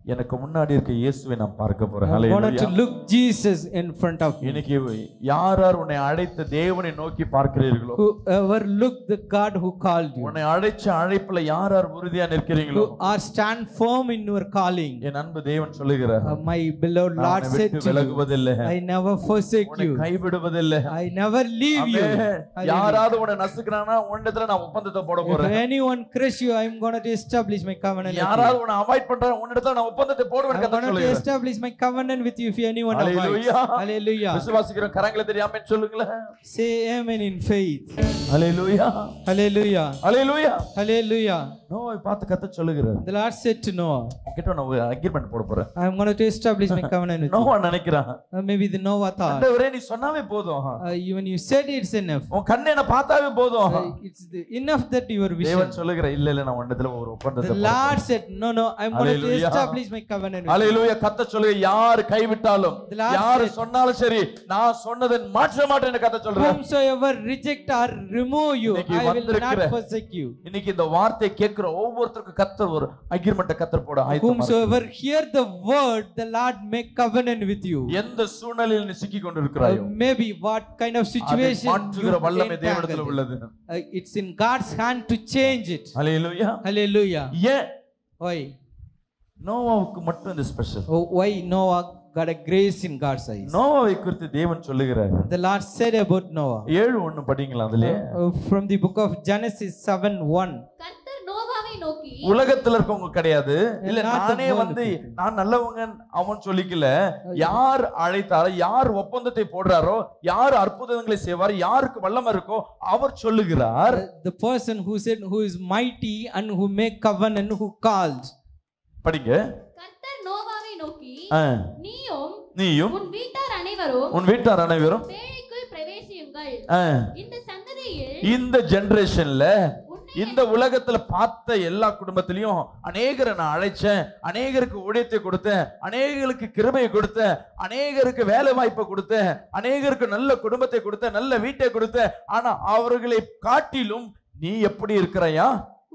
Speaker 1: எனக்கு முன்னாடி இருக்க இயேசுவை நான் பார்க்க போறேன்.
Speaker 2: I wanted
Speaker 1: hallelujah.
Speaker 2: to look Jesus in front of me.
Speaker 1: இன்னைக்கு யார் யார் உன்னை அழைத்த தேவனை நோக்கி பார்க்கிறீர்களோ,
Speaker 2: Whoever look the God who called you,
Speaker 1: உன்னை அழைச்ச அழைப்புல யார் யார் உறுதியா நிற்கிறீங்களோ,
Speaker 2: who are stand firm in your calling.
Speaker 1: என் அன்பு தேவன் சொல்லுகிறார்,
Speaker 2: My beloved Lord said to you,
Speaker 1: விலகுவதில்லை,
Speaker 2: I never forsake
Speaker 1: உன்னை
Speaker 2: you,
Speaker 1: கைவிடுவதில்லை.
Speaker 2: I never leave you.
Speaker 1: யாராவது உன்னை நசுக்குறானா உன்னிடத்துல நான் ஒப்பந்தத்தை போட
Speaker 2: If
Speaker 1: போறேன்.
Speaker 2: anyone crush you, I am going to establish my covenant with you.
Speaker 1: யாராவது உன்னை அவாய்ட் பண்றா உன்னிடத்துல நான் ஒப்பந்தத்தை போடுவேன்.
Speaker 2: I am
Speaker 1: கர்த்தர்
Speaker 2: going to
Speaker 1: சொல்லுகிறார்.
Speaker 2: establish my covenant with you if anyone avoids.
Speaker 1: Hallelujah.
Speaker 2: Hallelujah.
Speaker 1: விசுவாசிக்கிறோம், கரங்களை தட்டி ஆமென் சொல்லுங்களேன்.
Speaker 2: Say amen in faith.
Speaker 1: Hallelujah.
Speaker 2: Hallelujah.
Speaker 1: Hallelujah.
Speaker 2: Hallelujah.
Speaker 1: நோவை பார்த்து கர்த்தர் சொல்லுகிறார்,
Speaker 2: The Lord said to Noah,
Speaker 1: உன்கிட்ட நான் ஒரு அக்ரிமெண்ட் போட போறேன்.
Speaker 2: I am going to establish my covenant with you.
Speaker 1: Noah நினைக்கிறான்,
Speaker 2: Maybe the Noah thought,
Speaker 1: ஆண்டவரே நீ சொன்னாவே போதும்,
Speaker 2: even you said it's enough.
Speaker 1: உன் கண்ணை என்ன பார்த்தாவே போதும்.
Speaker 2: It's enough that your vision.
Speaker 1: தேவன் சொல்லுகிறார், இல்ல இல்ல நான் உன்னிடத்துல ஒரு ஒப்பந்தத்தை
Speaker 2: The
Speaker 1: போட
Speaker 2: Lord
Speaker 1: போறேன்.
Speaker 2: said, no, I am going to
Speaker 1: Hallelujah.
Speaker 2: establish my covenant with you.
Speaker 1: ஹalleluya. கர்த்தர் சொல்லுகிறார், யார் கைவிட்டாலும்
Speaker 2: The Lord
Speaker 1: யார்
Speaker 2: said,
Speaker 1: சொன்னாலும் சரி, நான் சொன்னதை மாற்ற மாட்டேன்னு கர்த்தர் சொல்றார்.
Speaker 2: whomsoever reject or remove you,
Speaker 1: இன்னைக்கு
Speaker 2: I will not
Speaker 1: வந்திருக்கிற
Speaker 2: forsake you.
Speaker 1: இன்னைக்கு இந்த வார்த்தை கேட்கிற ஒவ்வொருத்தருக்கும் கர்த்தர் ஒரு அக்ரிமெண்ட் கர்த்தர் போட ஆயத்தமா இருக்கார்.
Speaker 2: Whomsoever hear the word, the Lord make covenant with you.
Speaker 1: எந்த சூழ்நிலையில் நீ சிக்கி கொண்டிருக்கிறாயோ,
Speaker 2: Maybe what kind of
Speaker 1: அதை
Speaker 2: situation
Speaker 1: மாற்றுகிற
Speaker 2: you
Speaker 1: வல்லமை தேவனிடத்தில்
Speaker 2: entangled.
Speaker 1: உள்ளது.
Speaker 2: It's in God's hand to change it.
Speaker 1: Hallelujah.
Speaker 2: Hallelujah.
Speaker 1: ஏன்
Speaker 2: Why?
Speaker 1: நோவாவுக்கு மட்டும் இந்த special?
Speaker 2: Why Noah got a grace in God's eyes?
Speaker 1: நோவாவை குறித்து தேவன் சொல்லுகிறார்.
Speaker 2: The Lord said about Noah.
Speaker 1: 7:1 படிங்களா அதுலயே?
Speaker 2: From the book of Genesis 7:1.
Speaker 3: கர்த்தர் நோவாவை நோக்கி,
Speaker 1: உலகத்துல இருக்கவங்க கிடையாது, இல்ல
Speaker 2: Not the
Speaker 1: நானே
Speaker 2: world
Speaker 1: வந்து
Speaker 2: people.
Speaker 1: நான் நல்லவங்க அவன் சொல்லிக்கல, யார் அழைத்தாரோ, யார் ஒப்பந்தத்தை போடுறாரோ, யார் அற்புதங்களை செய்வார், யாருக்கு வல்லமை இருக்கோ அவர் சொல்லுகிறார்.
Speaker 2: The person who said, who is mighty and who make covenant, who calls.
Speaker 1: படிங்க.
Speaker 3: கர்த்தர் நோவாவை நோக்கி, நீயும்
Speaker 1: நீயும்
Speaker 3: உன் வீட்டார் அனைவரும்
Speaker 1: உன் வீட்டார் அனைவரும்
Speaker 3: பேழைக்குள் பிரவேசியுங்கள். இந்த சந்ததியில்
Speaker 1: இந்த ஜெனரேஷன்ல இந்த உலகத்துல பார்த்த எல்லா குடும்பத்திலையும் அநேகரை நான் அழைச்சேன், அநேகருக்கு ஊழியத்தை கொடுத்தேன், அநேகருக்கு கிருபையை கொடுத்தேன், அநேகருக்கு வேலை வாய்ப்பை கொடுத்தேன், அநேகருக்கு நல்ல குடும்பத்தை கொடுத்தேன், நல்ல வீட்டை கொடுத்தேன். ஆனா அவர்களை காட்டிலும் நீ எப்படி இருக்கிறையா?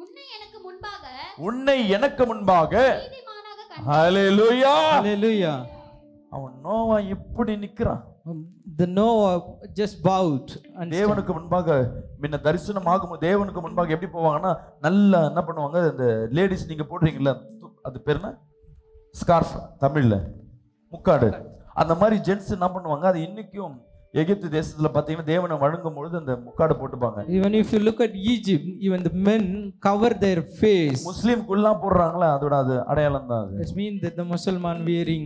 Speaker 1: உன்னை எனக்கு முன்பாக
Speaker 3: நீதிமானாக கண்டேன்.
Speaker 1: ஹalleluya.
Speaker 2: Hallelujah.
Speaker 1: அவன் நோவா எப்படி நிக்கிறான்?
Speaker 2: The Noah just bowed and
Speaker 1: தேவனுக்கு முன்பாக முன்ன தரிசனமாகும் தேவனுக்கு முன்பாக எப்படி போவாங்கன்னா, நல்லா என்ன பண்ணுவாங்க, இந்த லேடிஸ் நீங்க போடுறீங்கல்ல, அது பேர் என்ன, ஸ்கார்ஃப் தமிழ்ல முக்காடு, அந்த மாதிரி ஜென்ட்ஸ் என்ன பண்ணுவாங்க, அது இன்னைக்கும் எகிப்து தேசத்துல பாத்தீங்கன்னா தேவனை வணங்கும் பொழுது அந்த முக்காடு போட்டுப்பாங்க.
Speaker 2: even if you look at Egypt, even the men cover their face.
Speaker 1: முஸ்லிம் குல்லா போடுறாங்களா, அதோட அது அடையாளம் தான் அது.
Speaker 2: It means that the Muslim wearing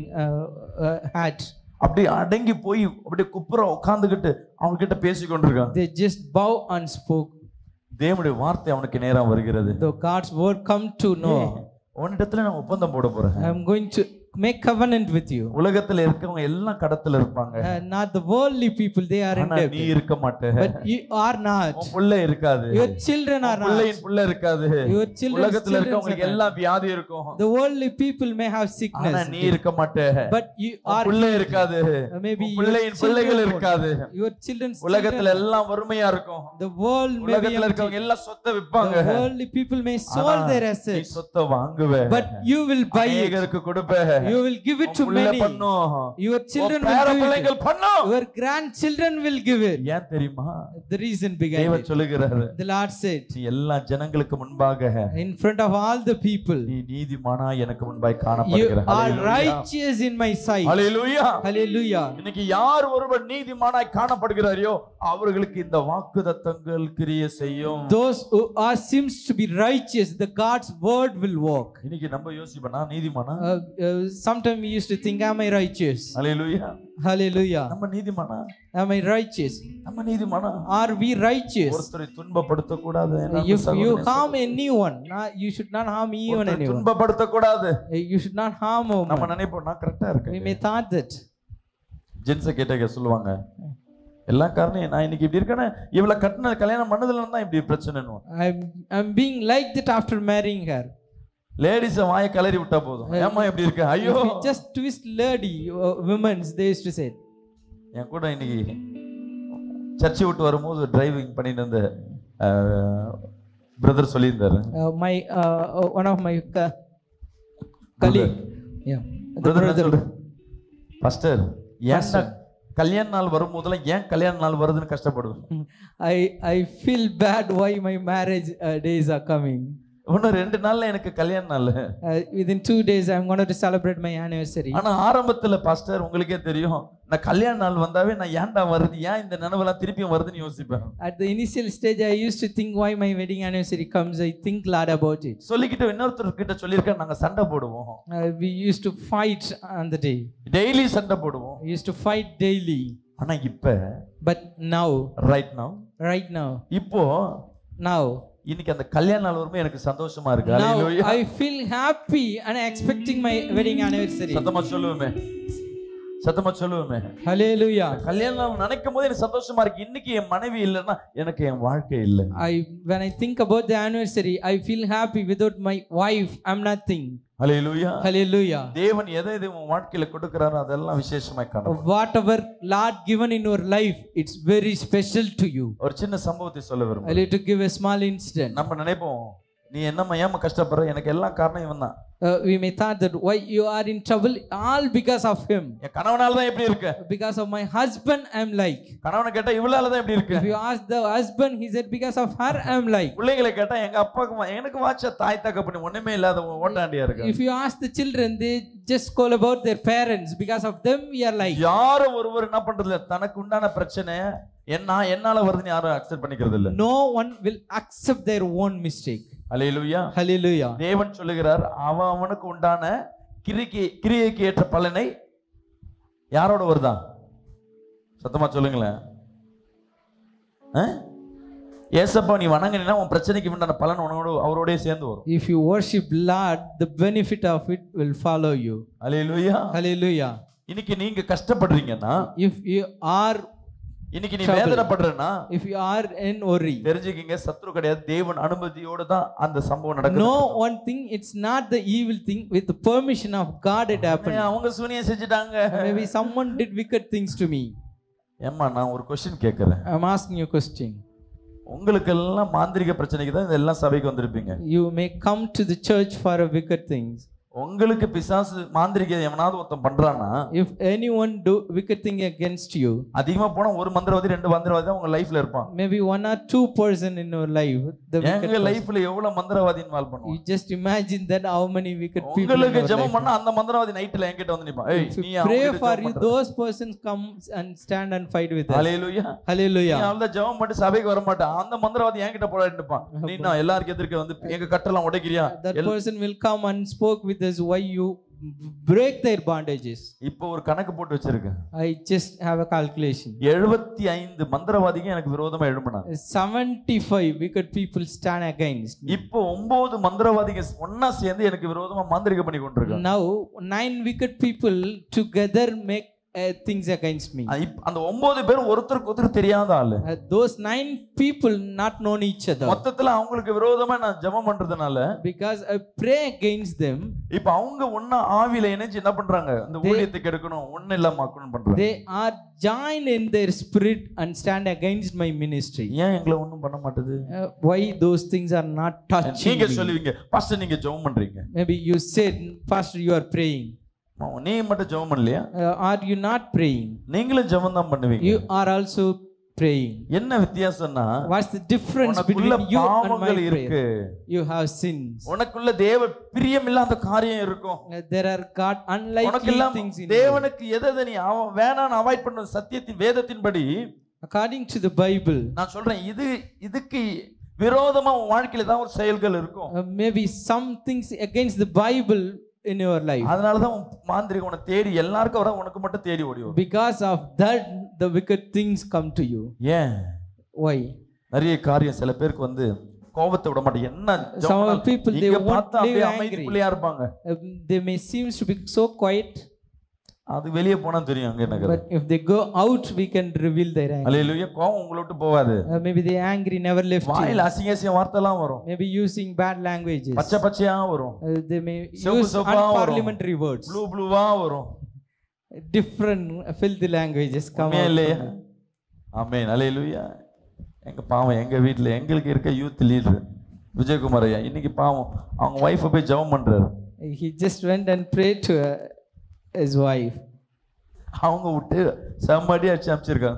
Speaker 2: hat.
Speaker 1: அப்படி அடங்கி போய் அப்படியே குப்புற உட்கார்ந்துகிட்டு அவங்க கிட்ட பேசி கொண்டிருக்காங்க.
Speaker 2: They just bow and spoke.
Speaker 1: தேவனுடைய வார்த்தை அவனுக்கு நேரா வருகிறது.
Speaker 2: The God's word come to Noah.
Speaker 1: உன்னிடத்துல நான் ஒப்பந்தம் போட போறேன்.
Speaker 2: I am going to make covenant with you.
Speaker 1: உலகத்துல இருக்கவங்க எல்லாம் கடத்துல இருப்பாங்க.
Speaker 2: Not the worldly people, they are in debt.
Speaker 1: நீ இருக்க மாட்டே.
Speaker 2: But you are not.
Speaker 1: உன் புள்ள இருக்காது.
Speaker 2: Your children are not.
Speaker 1: புள்ளையின் புள்ள இருக்காது.
Speaker 2: Your children.
Speaker 1: உலகத்துல இருக்கவங்களுக்கு எல்லாம் வியாதி இருக்கும்.
Speaker 2: The worldly people may have sickness.
Speaker 1: ஆனா நீ இருக்க மாட்டே.
Speaker 2: But you are.
Speaker 1: புள்ள இருக்காது.
Speaker 2: Maybe
Speaker 1: புள்ளையின் பிள்ளைகள் இருக்காது.
Speaker 2: Your children.
Speaker 1: உலகத்துல எல்லாம் வறுமையா இருக்கும்.
Speaker 2: The world may be.
Speaker 1: உலகத்துல இருக்கவங்க எல்லாம் சொத்தை விப்பாங்க.
Speaker 2: The worldly people may sell their assets.
Speaker 1: நீ சொத்தை வாங்குவே.
Speaker 2: But you will buy it.
Speaker 1: அநேகருக்கு கொடுப்பே.
Speaker 2: You will give it to many. Your children will do it. Your grandchildren will give it.
Speaker 1: ஏன் தெரியுமா?
Speaker 2: The reason behind
Speaker 1: தேவன்
Speaker 2: it.
Speaker 1: சொல்லுகிறார்,
Speaker 2: The Lord said,
Speaker 1: நீ எல்லா ஜனங்களுக்கு முன்பாக
Speaker 2: in front of all the people,
Speaker 1: நீ நீதிமானா எனக்கு முன்பாய்
Speaker 2: you
Speaker 1: காணப்படுகிறாய்.
Speaker 2: are righteous in my sight.
Speaker 1: Hallelujah.
Speaker 2: Hallelujah.
Speaker 1: இன்னைக்கு யார் ஒருவர் நீதிமானாய் காணப்படுகிறாரோ அவர்களுக்கு இந்த வாக்குத்தத்தங்கள் கிரியை செய்யும்.
Speaker 2: Those who are seems to be righteous, the God's word will work.
Speaker 1: இன்னைக்கு நம்ம யோசிப்பனா நீதிமானா?
Speaker 2: Sometimes we used to think, am I righteous?
Speaker 1: Hallelujah.
Speaker 2: Hallelujah.
Speaker 1: நம்ம நீதிமானா?
Speaker 2: Am I righteous?
Speaker 1: நம்ம நீதிமானா?
Speaker 2: Are we righteous?
Speaker 1: ஒருத்தரை துன்பப்படுத்த கூடாது.
Speaker 2: If you harm anyone, you should not harm even anyone.
Speaker 1: துன்பப்படுத்த கூடாது.
Speaker 2: You should not harm a
Speaker 1: நம்ம
Speaker 2: woman.
Speaker 1: நினைப்போம் நான் கரெக்ட்டா இருக்கேன்.
Speaker 2: We may thought that.
Speaker 1: ஜென்ஸை கேட்டக சொல்லுவாங்க, எல்லா காரணம் நான் இன்னைக்கு இப்படி இருக்கேன்னா இவளை கட்டின கல்யாணம் பண்ணதுல தான் இப்படி பிரச்சனைன்னு.
Speaker 2: I'm being like that after marrying her.
Speaker 1: Ladies வாயை கலரி விட்டா போதும், ஏமா எப்படி இருக்க, ஐயோ
Speaker 2: Just twist lady, women's they used to say.
Speaker 1: என் கூட இன்னைக்கு சர்ச்சை விட்டு வரும்போது டிரைவிங் பண்ணிட்டு இருந்த பிரதர் சொல்லியிருந்தாரு,
Speaker 2: My one of my colleague Yeah. The
Speaker 1: Brother என்ன
Speaker 2: brother.
Speaker 1: சொல்ற? பாஸ்டர் ஏன்டா கல்யாண நாள் வரும்போதெல்லாம் ஏன் கல்யாண நாள் வருதுன்னு கஷ்டப்படுவேன்.
Speaker 2: I feel bad why my marriage days are coming.
Speaker 1: இன்னும் 2 நாள்ல எனக்கு கல்யாண நாள்.
Speaker 2: Within 2 days I'm going to celebrate my anniversary.
Speaker 1: ஆனா ஆரம்பத்துல பாஸ்டர் உங்களுக்கே தெரியும் நான் கல்யாண நாள் வந்தாவே நான் ஏன்டா வருது ஏன் இந்த நினைவெல்லாம் திருப்பியும் வருதுன்னு யோசிப்பேன்.
Speaker 2: At the initial stage I used to think why my wedding anniversary comes. I think a lot about it.
Speaker 1: சொல்லிக்கிட்டு இன்னொருத்தர் கிட்ட சொல்லியிருக்கேன் நாங்க சண்டை போடுவோம்.
Speaker 2: We used to fight on the day.
Speaker 1: Daily சண்டை போடுவோம்.
Speaker 2: We used to fight daily.
Speaker 1: ஆனா இப்ப
Speaker 2: But now,
Speaker 1: right now
Speaker 2: இப்போ
Speaker 1: இன்னைக்கு அந்த கல்யாண நாள் வரும்போது எனக்கு சந்தோஷமா இருக்கு.
Speaker 2: now
Speaker 1: hallelujah.
Speaker 2: I feel happy and expecting my wedding anniversary.
Speaker 1: சத்தமா சொல்லுவேமே.
Speaker 2: Hallelujah.
Speaker 1: கல்யாண நாள் நினைக்கும் போது எனக்கு சந்தோஷமா இருக்கு. இன்னைக்கு என் மனைவி இல்லைன்னா எனக்கு என் வாழ்க்கை இல்லை.
Speaker 2: When I think about the anniversary I feel happy. Without my wife I'm nothing.
Speaker 1: Hallelujah. தேவன் எதை உன் வாழ்க்கையில கொடுக்கறாரோ அதெல்லாம் விசேஷமாய் காணும்.
Speaker 2: Whatever Lord given in your life it's very special to you.
Speaker 1: ஒரு சின்ன சம்பவத்தை சொல்ல விரும்புறேன்.
Speaker 2: I need to give a small incident.
Speaker 1: நம்ம நினைப்போம் நீ என்னம்மா ஏமா கஷ்டப்படுற எனக்கு எல்லாம் காரணம் இவன் தான்.
Speaker 2: We may thought that why you are in trouble all because of him.
Speaker 1: என் கணவனால தான் இப்படி இருக்க.
Speaker 2: Because of my husband I am like.
Speaker 1: கணவனை கேட்டா இவளால தான் இப்படி இருக்க.
Speaker 2: If you ask the husband he said because of her I am like.
Speaker 1: பிள்ளைகளை கேட்டா எங்க அப்பாக்கு எனக்கு வாச்ச தாய் தகப்பன் ஒண்ணுமே இல்லாத ஓட்டாண்டியா இருக்க.
Speaker 2: If you ask the children they just call about their parents. Because of them we are like.
Speaker 1: யாரும் ஒருவர் என்ன பண்றது இல்ல தனக்கு உண்டான பிரச்சனை என்னால வருதுன்னு யாரும் அக்செப்ட் பண்ணிக்கிறது இல்ல.
Speaker 2: No one will accept their own mistake.
Speaker 1: Hallelujah. தேவன் சொல்லுகிறார் அவனுக்கு உண்டான கிரியைக்கு ஏற்ற பலனை யாரோட வருதா? சத்தமா சொல்லுங்களேன். ஏசப்பா நீ வணங்கினா உன் பிரச்சனைக்கு உண்டான பலன் உன்னோட அவரோடே சேர்ந்து வரும்.
Speaker 2: If you worship Lord the benefit of it will follow you. Hallelujah.
Speaker 1: இன்னைக்கு நீங்க கஷ்டப்படுறீங்கன்னா
Speaker 2: if you are
Speaker 1: இன்னைக்கு நீ வேதனைப்படுறேன்னா
Speaker 2: if you are in worry
Speaker 1: தெரிஞ்சுக்கங்க சத்ரு கிடையாது தேவன் அனுமதியோட தான் அந்த சம்பவம் நடக்குது.
Speaker 2: No one thing it's not the evil thing with the permission of God it happened.
Speaker 1: அவங்க சூனியம் செஞ்சிட்டாங்க.
Speaker 2: Maybe someone did wicked things to me.
Speaker 1: ஏம்மா நான் ஒரு क्वेश्चन கேக்குறேன்.
Speaker 2: I'm asking you a question.
Speaker 1: உங்களுக்கு எல்லாம் மாந்திரிக பிரச்சனைக்கு தான் இதெல்லாம் சபைக்கு வந்திருப்பீங்க.
Speaker 2: You may come to the church for a wicked things.
Speaker 1: உங்களுக்கு பிசாசு மாந்திரிக எவனாவது ஒருத்தன் பண்றானா
Speaker 2: if anyone do wicked thing against you
Speaker 1: அதிகமா போனா ஒரு மந்திரவாதி 2 மந்திரவாதி தான் உங்க லைஃப்ல இருப்பான்.
Speaker 2: maybe 1 or 2 person in your life the wicked
Speaker 1: எங்க லைஃப்ல எவ்வளவு மந்திரவாதி இன்வால்வ் பண்ணுவாங்க.
Speaker 2: you just imagine that how many wicked people
Speaker 1: உங்களுக்கு ஜெபம் பண்ணா அந்த மந்திரவாதி நைட்ல என்கிட்ட வந்து நிப்பான். ஏய் நீ
Speaker 2: pray for you those persons come and stand and fight with us.
Speaker 1: Hallelujah. நீ அவள ஜெபம் பண்ணி சபைக்கு வர மாட்டான். அந்த மந்திரவாதி என்கிட்ட போராடிட்டு நிப்பான். நீ நான் எல்லாருக்கும் எதிர்க்க வந்து எங்க கட்டெல்லாம் உடைக்கிறியா?
Speaker 2: that person will come and spoke with us why you break their bondages.
Speaker 1: இப்போ ஒரு கணக்கு போட்டு வச்சிருக்கேன்.
Speaker 2: I just have a calculation.
Speaker 1: 75 மந்திரவாதிங்க எனக்கு விரோதமா எழும்புனாங்க.
Speaker 2: 75 wicked people stand against me.
Speaker 1: இப்போ 9 மந்திரவாதிங்க ஒண்ணா சேர்ந்து எனக்கு விரோதமா மாந்திரிகம் பண்ணி கொண்டிருக்காங்க.
Speaker 2: Now 9 wicked people together make things against me.
Speaker 1: அந்த 9 பேர் ஒருத்தருக்கு ஒருத்தர் தெரியாத ஆளு.
Speaker 2: Those 9 people not known each other.
Speaker 1: மொத்தத்துல அவங்களுக்கு விரோதமா நான் ஜெபம் பண்றதுனால
Speaker 2: because I pray against them.
Speaker 1: இப்போ அவங்க ஒண்ணா ஆவியில இணைஞ்சு என்ன பண்றாங்க? இந்த ஊழியத்தை கெடுக்கணும் ஒண்ணு இல்லாம ஆக்கணும் பண்றாங்க.
Speaker 2: They are joined in their spirit and stand against my ministry.
Speaker 1: ஏன் எங்களை ஒண்ணும் பண்ண மாட்டேது?
Speaker 2: Why those things are not touching?
Speaker 1: நீங்க சொல்லுவீங்க பாஸ்டர் நீங்க ஜெபம் பண்றீங்க.
Speaker 2: Maybe you said pastor you are praying.
Speaker 1: நீ மட்டும் ஜெபம் பண்ணலையா?
Speaker 2: Are you not praying?
Speaker 1: நீங்களும் ஜெபம் தான் பண்ணுவீங்க.
Speaker 2: You are also praying.
Speaker 1: என்ன வித்தியாசம்னா
Speaker 2: what's the difference between you and my prayer? You have sins.
Speaker 1: உனக்குள்ள தேவ பிரியமில்லாத காரியம் இருக்கும்.
Speaker 2: There are God unlikely things in you.
Speaker 1: தேவனுக்கு எதை நீ வேணான்னு அவாய்ட் பண்ண சத்தியத்தின் வேதத்தின்படி
Speaker 2: according to the Bible
Speaker 1: நான் சொல்றேன் இதுக்கு விரோதமா உன் வாழ்க்கையில தான் ஒரு செயல்கள் இருக்கும்.
Speaker 2: Maybe some things against the Bible in your life.
Speaker 1: அதனால தான் மாந்திரிகம் உன்னை தேடி எல்லாருக்கும் வர உனக்கு மட்டும் தேடி ஓடி வரும்.
Speaker 2: Because of that the wicked things come to you.
Speaker 1: ஏன்?
Speaker 2: Why?
Speaker 1: நிறைய காரியம் சில பேருக்கு வந்து கோபத்தை விட மாட்டாங்க. என்ன
Speaker 2: some people they want to be angry.
Speaker 1: இருப்பாங்க.
Speaker 2: They may seems to be so quiet.
Speaker 1: அது வெளிய போனா தெரியும் அங்க என்ன.
Speaker 2: But if they go out we can reveal their anger.
Speaker 1: ஹalleluya. கோபம் உங்களை விட்டு போகாது.
Speaker 2: Maybe they angry never left you.
Speaker 1: வாயில அசிங்கசிய வார்த்தைலாம் வரும்.
Speaker 2: Maybe using bad languages.
Speaker 1: பச்சையா வரும்.
Speaker 2: They may use unparliamentary words.
Speaker 1: ப்ளூவா வரும்.
Speaker 2: Different filthy languages come out.
Speaker 1: ஆமென். ஹalleluya. எங்க பாவம் எங்க வீட்ல எங்களுக்கு இருக்க யூத் லீடர் விஜயகுமார் ஐயா இன்னைக்கு பாவம் அவங்க வைஃப் போய் ஜெபம் பண்றாரு.
Speaker 2: He just went and prayed to his wife.
Speaker 1: அவங்க விட்டு செம்மடி அடிச்சு அமைச்சிருக்காங்க.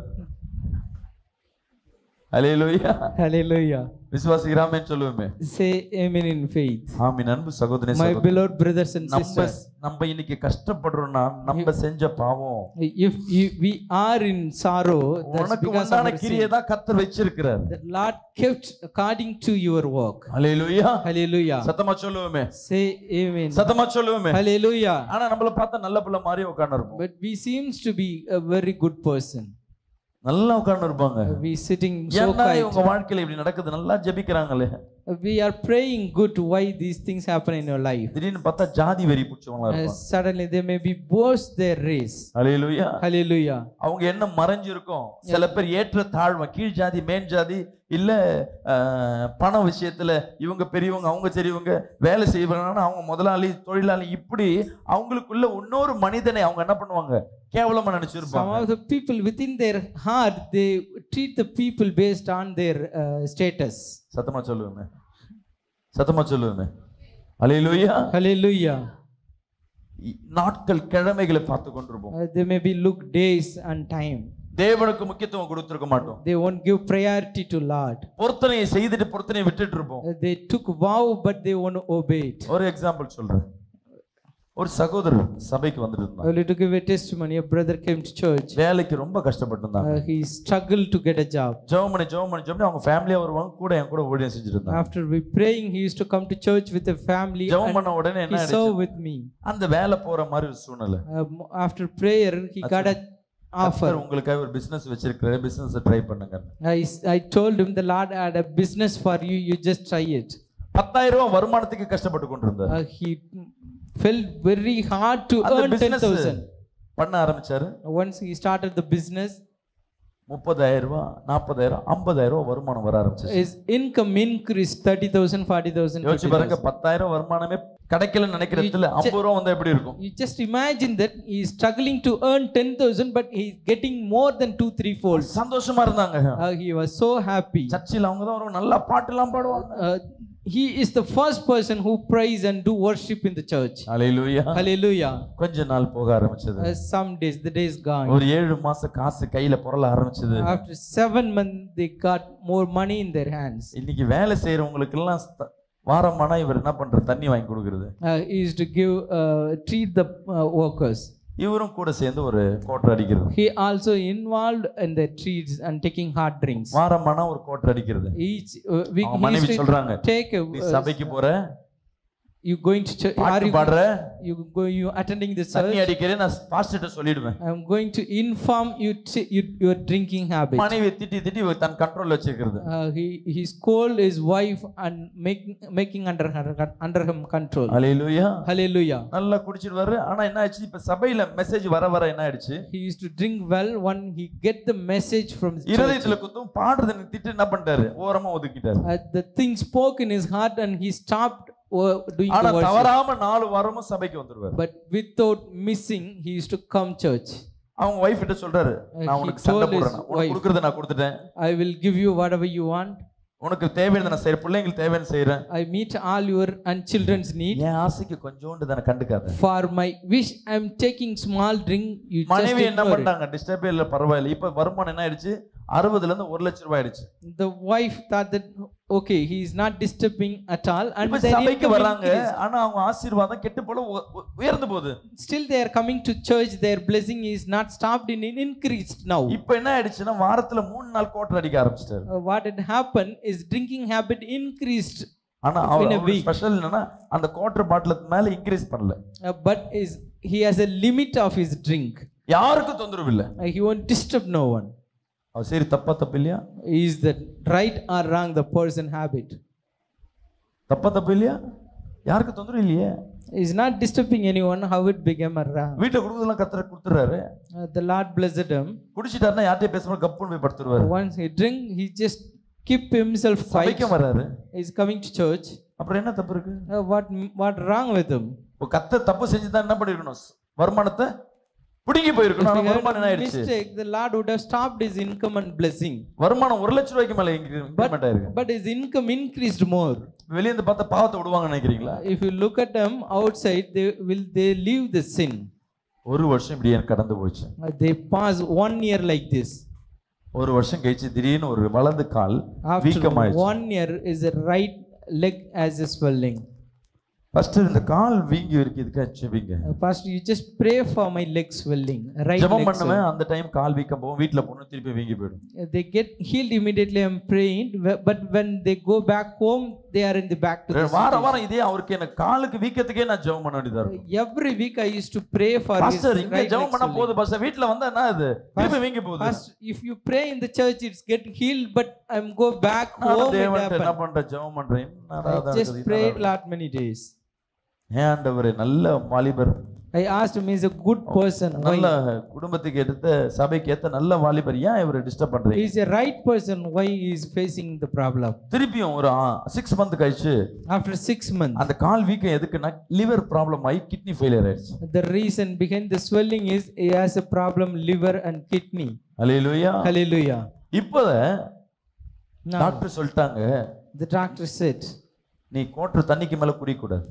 Speaker 1: ஹல்லேலூயா.
Speaker 2: Hallelujah.
Speaker 1: விசுவாசிக்கிறாமே சொல்லுவோமே.
Speaker 2: Say amen in faith.
Speaker 1: ஆமென். அன்பு சகோதரனே
Speaker 2: My
Speaker 1: சகோதரி,
Speaker 2: beloved brothers and sisters,
Speaker 1: நம்ம இன்னைக்கு கஷ்டப்படுறோம்னா நம்ம செஞ்ச பாவம்.
Speaker 2: if we are in sorrow, that's
Speaker 1: உனக்கு
Speaker 2: because of
Speaker 1: உண்டான
Speaker 2: our
Speaker 1: கிரியை
Speaker 2: sin.
Speaker 1: தான் கர்த்தர் வச்சிருக்கிறார்.
Speaker 2: The Lord kept according to your work.
Speaker 1: Hallelujah.
Speaker 2: Hallelujah.
Speaker 1: சத்தமா சொல்லுவோமே.
Speaker 2: Say amen.
Speaker 1: சத்தமா சொல்லுவோமே.
Speaker 2: Hallelujah.
Speaker 1: ஆனா நம்மள பார்த்தா நல்ல பிள்ளை மாதிரி உட்கார்ந்திருப்போம்.
Speaker 2: But we seems to be a very good person.
Speaker 1: நல்லா உட்கார்ந்திருப்பாங்க.
Speaker 2: We sitting so
Speaker 1: ஏன்னா
Speaker 2: quiet.
Speaker 1: இவங்க வாழ்க்கையில இப்படி நடக்குது, நல்லா ஜெபிக்கிறாங்களே.
Speaker 2: We are praying good. Why these things happen in your life?
Speaker 1: திடீர்னு பார்த்தா ஜாதி வெறி பிடிச்சவங்களா இருப்பாங்க.
Speaker 2: Suddenly they may be boast their race.
Speaker 1: Hallelujah.
Speaker 2: Hallelujah.
Speaker 1: அவங்க என்ன மறைஞ்சிருக்கும். சில பேர் ஏற்ற தாழ்வு, கீழ் ஜாதி மேல் ஜாதி, இல்ல பண விஷயத்துல இவங்க பெரியவங்க அவங்க பெரியவங்க, வேலை செய்வாங்கன்னா அவங்க முதலாளி தொழிலாளி, இப்படி அவங்களுக்குள்ள இன்னொரு மனிதனை அவங்க என்ன பண்ணுவாங்க, கேவலமா
Speaker 2: Some
Speaker 1: நினைச்சிருப்பாங்க.
Speaker 2: of the people within their heart, they treat the people based on their status.
Speaker 1: சத்தமா சொல்லுவேன், சத்தமா சொல்லுவேன். ஹல்லேலூயா.
Speaker 2: Hallelujah.
Speaker 1: நாட்கள் கிழமைகளை பார்த்து கொண்டிருப்போம்.
Speaker 2: They may be look days and time.
Speaker 1: தேவனுக்கு முக்கியத்துவம் கொடுத்திருக்க மாட்டோம்.
Speaker 2: They won't give priority to Lord.
Speaker 1: பொருத்தனையை செய்துட்டு பொருத்தனையை விட்டுட்டு இருப்போம்.
Speaker 2: They took vow but they won't obey it.
Speaker 1: ஒரு எக்ஸாம்பிள் சொல்றேன். ஒரு சகோதரர் சபைக்கு வந்துட்டு இருந்தாங்க.
Speaker 2: Only to give a testimony, a brother came to church.
Speaker 1: வேலைக்கு ரொம்ப கஷ்டப்பட்டு இருந்தாங்க.
Speaker 2: He struggled to get a job.
Speaker 1: ஜெபம் பண்ணி அவங்க ஃபேமிலியா வருவாங்க, கூட என் கூட ஊழியம் செஞ்சுட்டு இருந்தாங்க.
Speaker 2: After we praying, he used to come to church with a family.
Speaker 1: ஜெபம் பண்ண உடனே
Speaker 2: He
Speaker 1: என்ன
Speaker 2: served
Speaker 1: ஆயிடுச்சு,
Speaker 2: with me.
Speaker 1: அந்த வேலை போற மாதிரி ஒரு சூழ்நிலை.
Speaker 2: After prayer, he got a offer.
Speaker 1: உங்களுக்காக ஒரு பிசினஸ் வச்சிருக்கிற, பிசினஸ் ட்ரை பண்ணுங்க.
Speaker 2: I told him the Lord had a business for you, you just try it.
Speaker 1: 10,000 ரூபாய் வருமானத்துக்கு கஷ்டப்பட்டு கொண்டிருந்தார்.
Speaker 2: He felt very hard to earn 10,000.
Speaker 1: பண்ண ஆரம்பிச்சாரு.
Speaker 2: Once he started the business,
Speaker 1: 30,000 ரூபாய், 40,000, 50,000 ரூபாய் வருமானம் வர ஆரம்பிச்சு.
Speaker 2: his income increased 30,000, 40,000.
Speaker 1: யோசிச்சு பாருங்க, 10,000 வருமானமே கிடைக்கலன்னு நினைக்கிறதுல 50 ரூபாய் வந்தா எப்படி இருக்கும்?
Speaker 2: You just imagine that he is struggling to earn 10,000 but he is getting more than 2-3 fold.
Speaker 1: சந்தோஷமா இருந்தாங்க.
Speaker 2: He was so happy.
Speaker 1: சர்ச்சில் அவங்க தான் ஒரு நல்ல பாட்டுலாம் பாடுவாங்க.
Speaker 2: He is the first person who prays and do worship in the church.
Speaker 1: Hallelujah.
Speaker 2: Hallelujah.
Speaker 1: கொஞ்ச நாள் போக ஆரம்பிச்சது.
Speaker 2: Some days, the days gone.
Speaker 1: ஒரு 7 மாசம் காசு கையில புரள ஆரம்பிச்சது.
Speaker 2: After 7 months, they got more money in their hands.
Speaker 1: இன்னைக்கு வேலை செய்யறவங்களுக்கு எல்லாம் வாரமானா இவர் என்ன பண்ற, தண்ணி வாங்கி கொடுக்கிறது.
Speaker 2: He used to give treat the workers.
Speaker 1: இவரும் கூட சேர்ந்து ஒரு கோட்டர் அடிக்கிறது.
Speaker 2: He also involved in the treats and taking hard drinks.
Speaker 1: வாரமானா ஒரு கோட்டர் அடிக்கிறது.
Speaker 2: Each week he
Speaker 1: மனைவி
Speaker 2: used to
Speaker 1: சொல்றாங்க,
Speaker 2: take a,
Speaker 1: நீ சபைக்கு போற,
Speaker 2: you going to church, are you attending the
Speaker 1: தண்ணி
Speaker 2: church?
Speaker 1: அடிக்கிறேன், நான் பாஸ்டர்ட்ட சொல்லிடுவேன்.
Speaker 2: I am going to inform you your drinking habit.
Speaker 1: மனைவி திட்டி திட்டி தன் கண்ட்ரோல்ல வச்சிருக்கிறது.
Speaker 2: He scold his wife and making under him control.
Speaker 1: Hallelujah.
Speaker 2: Hallelujah.
Speaker 1: நல்லா குடிச்சிடுவாரு. ஆனா என்ன ஆச்சு, இப்ப சபையில மெசேஜ் வர என்ன ஆயிடுச்சு,
Speaker 2: He used to drink well when he get the message from the church.
Speaker 1: இருதயத்துல குத்தும், பாடுறத திட்டு என்ன பண்ணிட்டாரு, ஓரமா ஒதுக்கிட்டாரு.
Speaker 2: The thing spoke in his heart and he stopped doing
Speaker 1: ஆனா
Speaker 2: the worship.
Speaker 1: தவறாம 4 வாரமும் சபைக்கு வந்துருவாரு.
Speaker 2: But without missing, he used to come church.
Speaker 1: அவங்க வைஃப் கிட்ட சொல்றாரு, நான் உனக்கு சண்டை போடுறேன், உனக்கு கொடுக்கறத நான் கொடுத்துட்டேன்,
Speaker 2: I will give you whatever you want.
Speaker 1: உனக்கு தேவையானதை நான் செய்றேன், பிள்ளைங்களுக்கு தேவையானதை செய்றேன்.
Speaker 2: I meet all your and children's need.
Speaker 1: என் ஆசைக்கு கொஞ்சோண்டு தான கண்டுக்காத.
Speaker 2: For my wish I am taking small drink, you just
Speaker 1: மனைவி என்ன
Speaker 2: ignore it.
Speaker 1: பண்ணாங்க, டிஸ்டர்பே இல்ல, பரவாயில்லை. இப்ப வருமானம் என்ன ஆயிடுச்சு, 60ல இருந்து 1 லட்சம் ரூபாய் ஆயிடுச்சு.
Speaker 2: The wife thought that okay, he is not disturbing at all, and
Speaker 1: இப்ப
Speaker 2: their
Speaker 1: சபைக்கு
Speaker 2: income
Speaker 1: வராங்க,
Speaker 2: increased.
Speaker 1: ஆனா அவங்க ஆசீர்வாதம் கெட்டு போல உயர்ந்து போகுது.
Speaker 2: Still they are coming to church, their blessing is not stopped in increased now.
Speaker 1: இப்ப என்ன ஆயிடுச்சுன்னா, வாரத்துல 3 நாள் கோட்டர் அடிக்க ஆரம்பிச்சிட்டாரு.
Speaker 2: What had happened is drinking habit increased.
Speaker 1: ஆனா அவர் ஸ்பெஷல் என்னன்னா, அந்த கோட்டர் பாட்டிலுக்கு மேல இன்கிரீஸ் பண்ணல.
Speaker 2: But he has a limit of his drink.
Speaker 1: யாருக்கும் தொந்தரவு இல்ல.
Speaker 2: He won't disturb no one.
Speaker 1: அவர் சரி தப்பு இல்லையா?
Speaker 2: Is that right or wrong the person habit?
Speaker 1: தப்பு இல்லையா? யாருக்கு தொந்தரவு இல்லையே.
Speaker 2: Is not disturbing anyone, how it became a wrong?
Speaker 1: வீட்டை கொடுத்ததெல்லாம் கர்த்தர் கொடுத்துறாரு.
Speaker 2: The Lord blessed him.
Speaker 1: குடிச்சிட்டாருன்னா யார்கிட்டயும் பேசாம கப்புன்னு போய் படுத்துருவாரு.
Speaker 2: Once he drink, he just keep himself quiet.
Speaker 1: சபைக்கு வராரு.
Speaker 2: He is coming to church.
Speaker 1: அப்புறம் என்ன தப்பு இருக்கு?
Speaker 2: What wrong with him?
Speaker 1: கர்த்தர் தப்பு செஞ்சுதான் என்ன பண்ணிருக்கணும், வருமானத்தை பிடிங்கி போயிருக்கணும்.
Speaker 2: If
Speaker 1: ஆனா
Speaker 2: he had
Speaker 1: வருமானம் என்ன ஆயிடுச்சு?
Speaker 2: mistake, the Lord would have stopped his income and blessing.
Speaker 1: வருமானம் 1 லட்சம் ரூபாய்க்கு மேல இன்கிரிமெண்ட் ஆயிருக்கு.
Speaker 2: But his income increased more.
Speaker 1: வெளிய இருந்து பார்த்தா பாவத்தை விடுவாங்க நினைக்கிறீங்களா?
Speaker 2: If you look at them outside, they leave the sin.
Speaker 1: ஒரு வருஷம் இப்படியே கடந்து போச்சு.
Speaker 2: They pass 1 year like this.
Speaker 1: ஒரு வருஷம் கழிச்சு திடீர்னு ஒரு வலது கால்
Speaker 2: After
Speaker 1: வீக்கமாயிடுச்சு.
Speaker 2: 1 year is a right leg as a swelling.
Speaker 1: First இந்த கால் வீங்கி இருக்கு, இதுக்கு செபிங்க.
Speaker 2: Pastor, you just pray for my leg swelling. Right
Speaker 1: ஜெபம்
Speaker 2: leg
Speaker 1: பண்ணுவேன். அந்த டைம் கால் வீக்கம் போகும், வீட்ல போனா திருப்பி வீங்கி போய்டும்.
Speaker 2: They get healed immediately. I'm praying, but when they go back home, they are in the back to the
Speaker 1: வாரம் இதே அவருக்கு எனக்கு காலுக்கு வீக்கத்துக்கே நான் ஜெபம் பண்ண வேண்டியதா இருக்கும்.
Speaker 2: Every week I used to pray for his
Speaker 1: pastor இங்க
Speaker 2: right
Speaker 1: ஜெபம் பண்ண போது பாஸ்டர் வீட்ல வந்தா என்ன இது திருப்பி வீங்கி போகுது.
Speaker 2: Pastor, if you pray in the church, it's get healed, but I'm go back home.
Speaker 1: தேவன்ட்ட என்ன பண்ற ஜெபம் பண்றேன்.
Speaker 2: I just prayed lot many days.
Speaker 1: ஆண்டவரே நல்ல வாலிபர்.
Speaker 2: I asked him, he's a good person.
Speaker 1: நல்ல குடும்பத்துக்கு எடுத்த சபைக்கு ஏத்த நல்ல வாலிபர், ஏன் இவரை டிஸ்டர்ப் பண்றீங்க?
Speaker 2: He's a right person. Why he is facing the problem?
Speaker 1: திருப்பியும் ஒரு 6 month கழிச்சு
Speaker 2: After 6 months,
Speaker 1: அந்த கால் வீக்கம் எதுக்குன்னா லிவர் ப்ராப்ளம் ஆகி கிட்னி ஃபெயிலியர் ஆயிடுச்சு.
Speaker 2: the reason behind the swelling is he has a problem liver and kidney.
Speaker 1: Hallelujah.
Speaker 2: Hallelujah.
Speaker 1: இப்போ
Speaker 2: Now,
Speaker 1: டாக்டர் சொல்லிட்டாங்க,
Speaker 2: the doctor said,
Speaker 1: நீ கோட்டர் தண்ணிக்கு மேல குடிக்க கூடாது.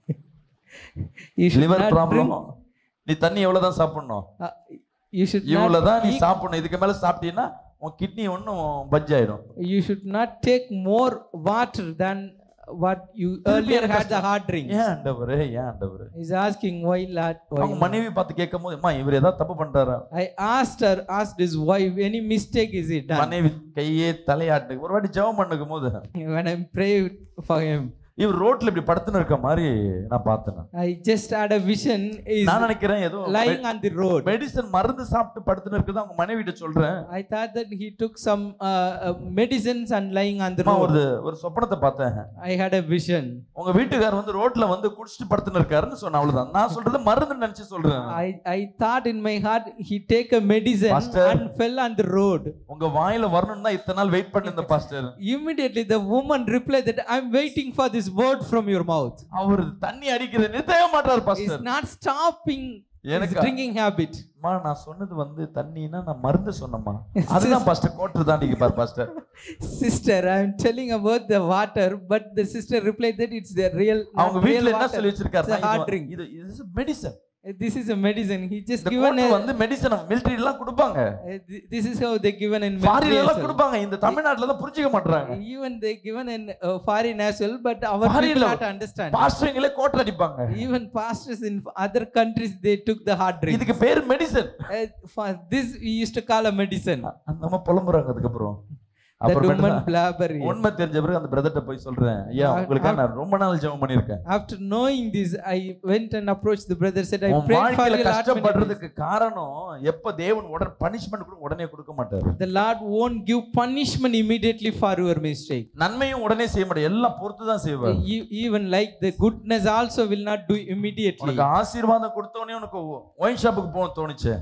Speaker 2: you should
Speaker 1: liver
Speaker 2: not
Speaker 1: problem,
Speaker 2: drink.
Speaker 1: நீ தண்ணி எவ்வளவுதான் சாப்பிடணும்,
Speaker 2: You should
Speaker 1: இவ்வளவுதான்
Speaker 2: not
Speaker 1: நீ
Speaker 2: eat,
Speaker 1: சாப்பிடணும். இதுக்கு மேல சாப்பிட்டீங்கன்னா உன் கிட்னி ஒன்னும் பட்ஜ் ஆயிடும்.
Speaker 2: you should not take more water than what you earlier had the hard drink.
Speaker 1: ஏன் ஆண்டவரே, ஏன் ஆண்டவரே?
Speaker 2: He's asking why Lord,
Speaker 1: அவங்க
Speaker 2: why?
Speaker 1: மனைவி பார்த்து கேட்கும்போது, அம்மா இவர் ஏதாவது தப்பு பண்றாரா?
Speaker 2: I asked his wife, any mistake is it done?
Speaker 1: மனைவி கையே தலையாட்டு ஒரு வாட்டி ஜெபம் பண்ணுக்கும் போது
Speaker 2: When I prayed for him,
Speaker 1: இவர் ரோட்ல இப்படி படுத்துன்னு இருக்க மாதிரி நான் பார்த்தேன்.
Speaker 2: I just had a vision. He's
Speaker 1: நான் நினைக்கிறேன் ஏதோ
Speaker 2: lying on the road.
Speaker 1: Medicine மருந்து சாப்பிட்டு படுத்துன்னு இருக்குது. அவங்க மனைவிட்ட சொல்றேன்,
Speaker 2: I thought that he took some medicines and lying on the
Speaker 1: அம்மா
Speaker 2: road.
Speaker 1: ஒரு சொப்பனத்தை பார்த்தேன்.
Speaker 2: I had a vision.
Speaker 1: உங்க வீட்டுக்காரர் வந்து ரோட்ல வந்து குடிச்சிட்டு படுத்துன்னு இருக்காருன்னு சொன்ன. அவ்வளவுதான். நான் சொல்றது மருந்து நினைச்சு சொல்றேன்.
Speaker 2: I thought in my heart he take a medicine
Speaker 1: Pastor,
Speaker 2: and fell on the road.
Speaker 1: உங்க வாயில வரணும்னா இத்தனை நாள் வெயிட் பண்ணிருந்த pastor.
Speaker 2: Immediately the woman replied that I'm waiting for this word from your mouth.
Speaker 1: அவர் தண்ணி அடிக்கிறது நிறுத்தவே மாட்டார்
Speaker 2: He's
Speaker 1: pastor.
Speaker 2: not stopping his
Speaker 1: எனக்கு
Speaker 2: drinking habit.
Speaker 1: அம்மா நான் சொன்னது வந்து தண்ணினா நான் மருந்து சொன்னேம்மா. அதுதான் பாஸ்டர் கோட்டர் தான் நீங்க பார் pastor.
Speaker 2: Sister, I'm telling about the water, but the sister replied that it's the real.
Speaker 1: அவங்க வீட்ல என்ன சொல்லி
Speaker 2: It's a hard
Speaker 1: வச்சிருக்காரு?
Speaker 2: drink.
Speaker 1: இது medicine.
Speaker 2: This is a medicine. He just
Speaker 1: இந்த
Speaker 2: given
Speaker 1: கோட்டர்
Speaker 2: a.
Speaker 1: வந்து மெடிசன் மிலிட்டரி எல்லாம் கொடுப்பாங்க.
Speaker 2: This is how they given in
Speaker 1: ஃபாரின்ல
Speaker 2: military
Speaker 1: எல்லாம்
Speaker 2: as well.
Speaker 1: கொடுப்பாங்க. இந்த தமிழ்நாட்டுல தான் புரிஞ்சிக்க மாட்டறாங்க.
Speaker 2: Even they given in foreign as well, but our people
Speaker 1: Foreign
Speaker 2: not understand.
Speaker 1: பாஸ்டர்ங்களே கோட்டர் அடிப்பாங்க.
Speaker 2: Even pastors in other countries they took the hard drink.
Speaker 1: இதுக்கு பேர் medicine.
Speaker 2: For this we used to call a medicine.
Speaker 1: நம்ம புலம்புறாங்க. அதுக்கு அப்புறம்
Speaker 2: That woman blabbering.
Speaker 1: உண்மை தெரிஞ்ச பிறகு அந்த பிரதர்ட்ட போய் சொல்றேன், ஐயா உங்களுக்கு நான் ரொம்ப நாள் ஜெபம் பண்ணிருக்கேன்.
Speaker 2: After knowing this, I went and approached the brother, said I
Speaker 1: உன்
Speaker 2: prayed for
Speaker 1: வாழ்க்கையில
Speaker 2: you.
Speaker 1: கஷ்டப்படுறதுக்கு காரணம் எப்ப தேவன் உடனே பனிஷ்மென்ட் கூட உடனே கொடுக்க மாட்டாரு.
Speaker 2: The Lord won't give punishment immediately for your mistake.
Speaker 1: நன்மையும் உடனே செய்ய மாட்டார். எல்லாம் பொறுத்து தான் செய்வார்.
Speaker 2: Even like the goodness also will not do immediately.
Speaker 1: உனக்கு ஆசீர்வாதம் கொடுத்தவனே உனக்கு ஒயின் ஷாப்புக்கு போக தோணுச்சு.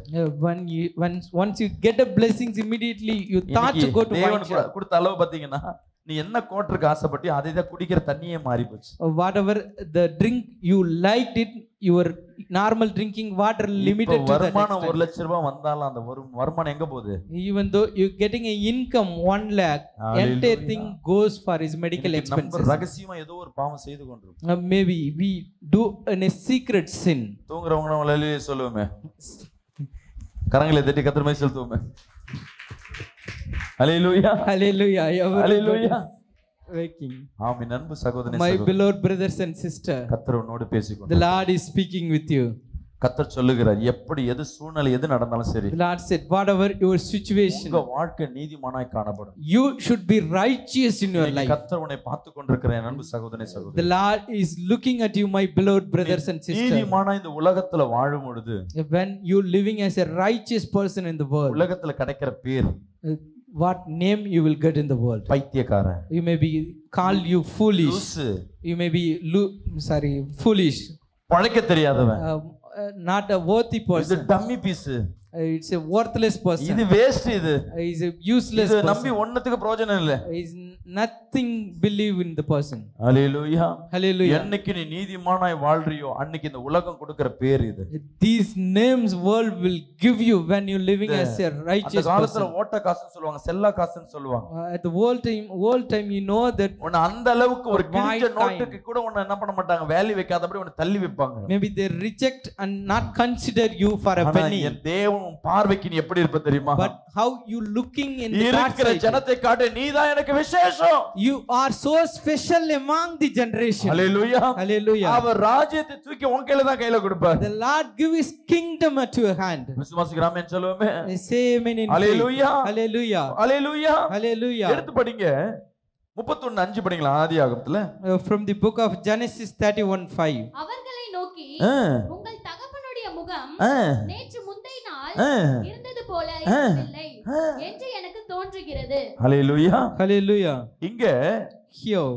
Speaker 2: Once you get a blessings immediately, you thought to go to wine shop.
Speaker 1: கொடுத்த அளவு பாத்தீங்கன்னா நீ என்ன கோட்டருக்கு ஆசைப்பட்டு அதை தான் குடிக்கிற தண்ணியே மாறி போச்சு.
Speaker 2: Whatever the drink you liked it, your normal drinking water limited to that
Speaker 1: வருமானம்
Speaker 2: extent.
Speaker 1: 1 லட்சம் ரூபாய் வந்தாலும் அந்த வருமானம் எங்க போகுது?
Speaker 2: Even though you getting a income 1 lakh, entire thing goes for his medical expenses.
Speaker 1: நம்ம ரகசியமா ஏதோ ஒரு பாவம் செய்து கொண்டிருக்கோம்.
Speaker 2: Maybe we do in a secret sin.
Speaker 1: தூங்குறவங்க நம்ம ஹல்லேலூயா சொல்லுவோமே, கரங்களை தட்டி கர்த்தர் மேல் செலுத்துவோமே. ஹல்லேலூயா
Speaker 2: Hallelujah.
Speaker 1: ஹல்லேலூயா.
Speaker 2: Waking.
Speaker 1: ஆமென். அன்பு சகோதரனே,
Speaker 2: My beloved brothers and sisters,
Speaker 1: கர்த்தர் உன்னோடு
Speaker 2: the
Speaker 1: பேசிக்கொண்டு
Speaker 2: Lord is speaking with you.
Speaker 1: கர்த்தர் சொல்லுகிறார், எப்படி எது சூழ்நிலை எது நடந்தாலும் சரி
Speaker 2: The Lord said, whatever your situation,
Speaker 1: உங்க வாழ்க்கை நீதிமானாய் காணப்படும்.
Speaker 2: you should be righteous in your life.
Speaker 1: கர்த்தர் உன்னை பார்த்து கொண்டிருக்கிற அன்பு சகோதரனே
Speaker 2: The
Speaker 1: சகோதரி,
Speaker 2: Lord is looking at you, my beloved brothers and sisters.
Speaker 1: நீதிமானாய் இந்த உலகத்துல வாழும் பொழுது
Speaker 2: When you living as a righteous person in the world,
Speaker 1: உலகத்துல கிடைக்கிற பேர்
Speaker 2: what name you will get in the world?
Speaker 1: பைத்தியக்காரன்,
Speaker 2: You may be called you foolish.
Speaker 1: Loose,
Speaker 2: You may be foolish.
Speaker 1: பழைக்க தெரியாதவன்,
Speaker 2: Not a worthy
Speaker 1: இது
Speaker 2: person.
Speaker 1: Dummy piece,
Speaker 2: It's a worthless person.
Speaker 1: இது waste, இது
Speaker 2: He's a useless
Speaker 1: இது
Speaker 2: person.
Speaker 1: நம்பி ஒண்ணுத்துக்கு பிரயோஜனம் இல்ல.
Speaker 2: Is nothing believe in the person.
Speaker 1: Hallelujah.
Speaker 2: Hallelujah.
Speaker 1: என்னைக்கு நீ நீதிமானாய் வாழ்றியோ அன்னைக்கு இந்த உலகம் கொடுக்கிற பேர் இது.
Speaker 2: These names world will give you when you living as a
Speaker 1: அந்த
Speaker 2: righteous
Speaker 1: காலத்துல
Speaker 2: person.
Speaker 1: ஓட்ட காசுன்னு சொல்லுவாங்க, செல்லா காசுன்னு சொல்லுவாங்க.
Speaker 2: At the old time you know that
Speaker 1: உன்னை அந்த அளவுக்கு ஒரு கிழிஞ்ச
Speaker 2: White
Speaker 1: நோட்டுக்கு கூட உன்னை என்ன பண்ண மாட்டாங்க, வேல்யூ வைக்காதபடி உன்னை தள்ளி வைப்பாங்க.
Speaker 2: maybe they reject and not consider you for a
Speaker 1: ஆனா
Speaker 2: penny.
Speaker 1: என் தேவன் பார்வைக்கு நீ எப்படி இருப்ப தெரியுமா?
Speaker 2: But how you looking in the
Speaker 1: இருக்கிற
Speaker 2: God's sight?
Speaker 1: ஜனத்தை காட்ட நீதான் எனக்கு விசேஷம்.
Speaker 2: You are so special among the generation.
Speaker 1: Hallelujah.
Speaker 2: Hallelujah.
Speaker 1: அவர் ராஜ்யத்தை தூக்கி உன் கையில தான் கையில கொடுப்பார்.
Speaker 2: The Lord give his kingdom to your hand.
Speaker 1: விசுவாசிக்கிறோமே சொல்லுவோமே.
Speaker 2: Say amen in faith.
Speaker 1: Hallelujah.
Speaker 2: Hallelujah.
Speaker 1: Hallelujah.
Speaker 2: Hallelujah.
Speaker 1: எடுத்து படிங்க 31:5 படிங்களா ஆதியாகமத்துல.
Speaker 2: From the book of Genesis 31:5.
Speaker 3: அவர்களை நோக்கி உங்கள் தகப்பனுடைய முகம் நேற்று முந்தைய நாள் இருந்தது போல இருக்கவில்லை என்று எனக்கு தோன்றுகிறது.
Speaker 1: ஹalleluya.
Speaker 2: Hallelujah.
Speaker 1: இங்க
Speaker 2: Here.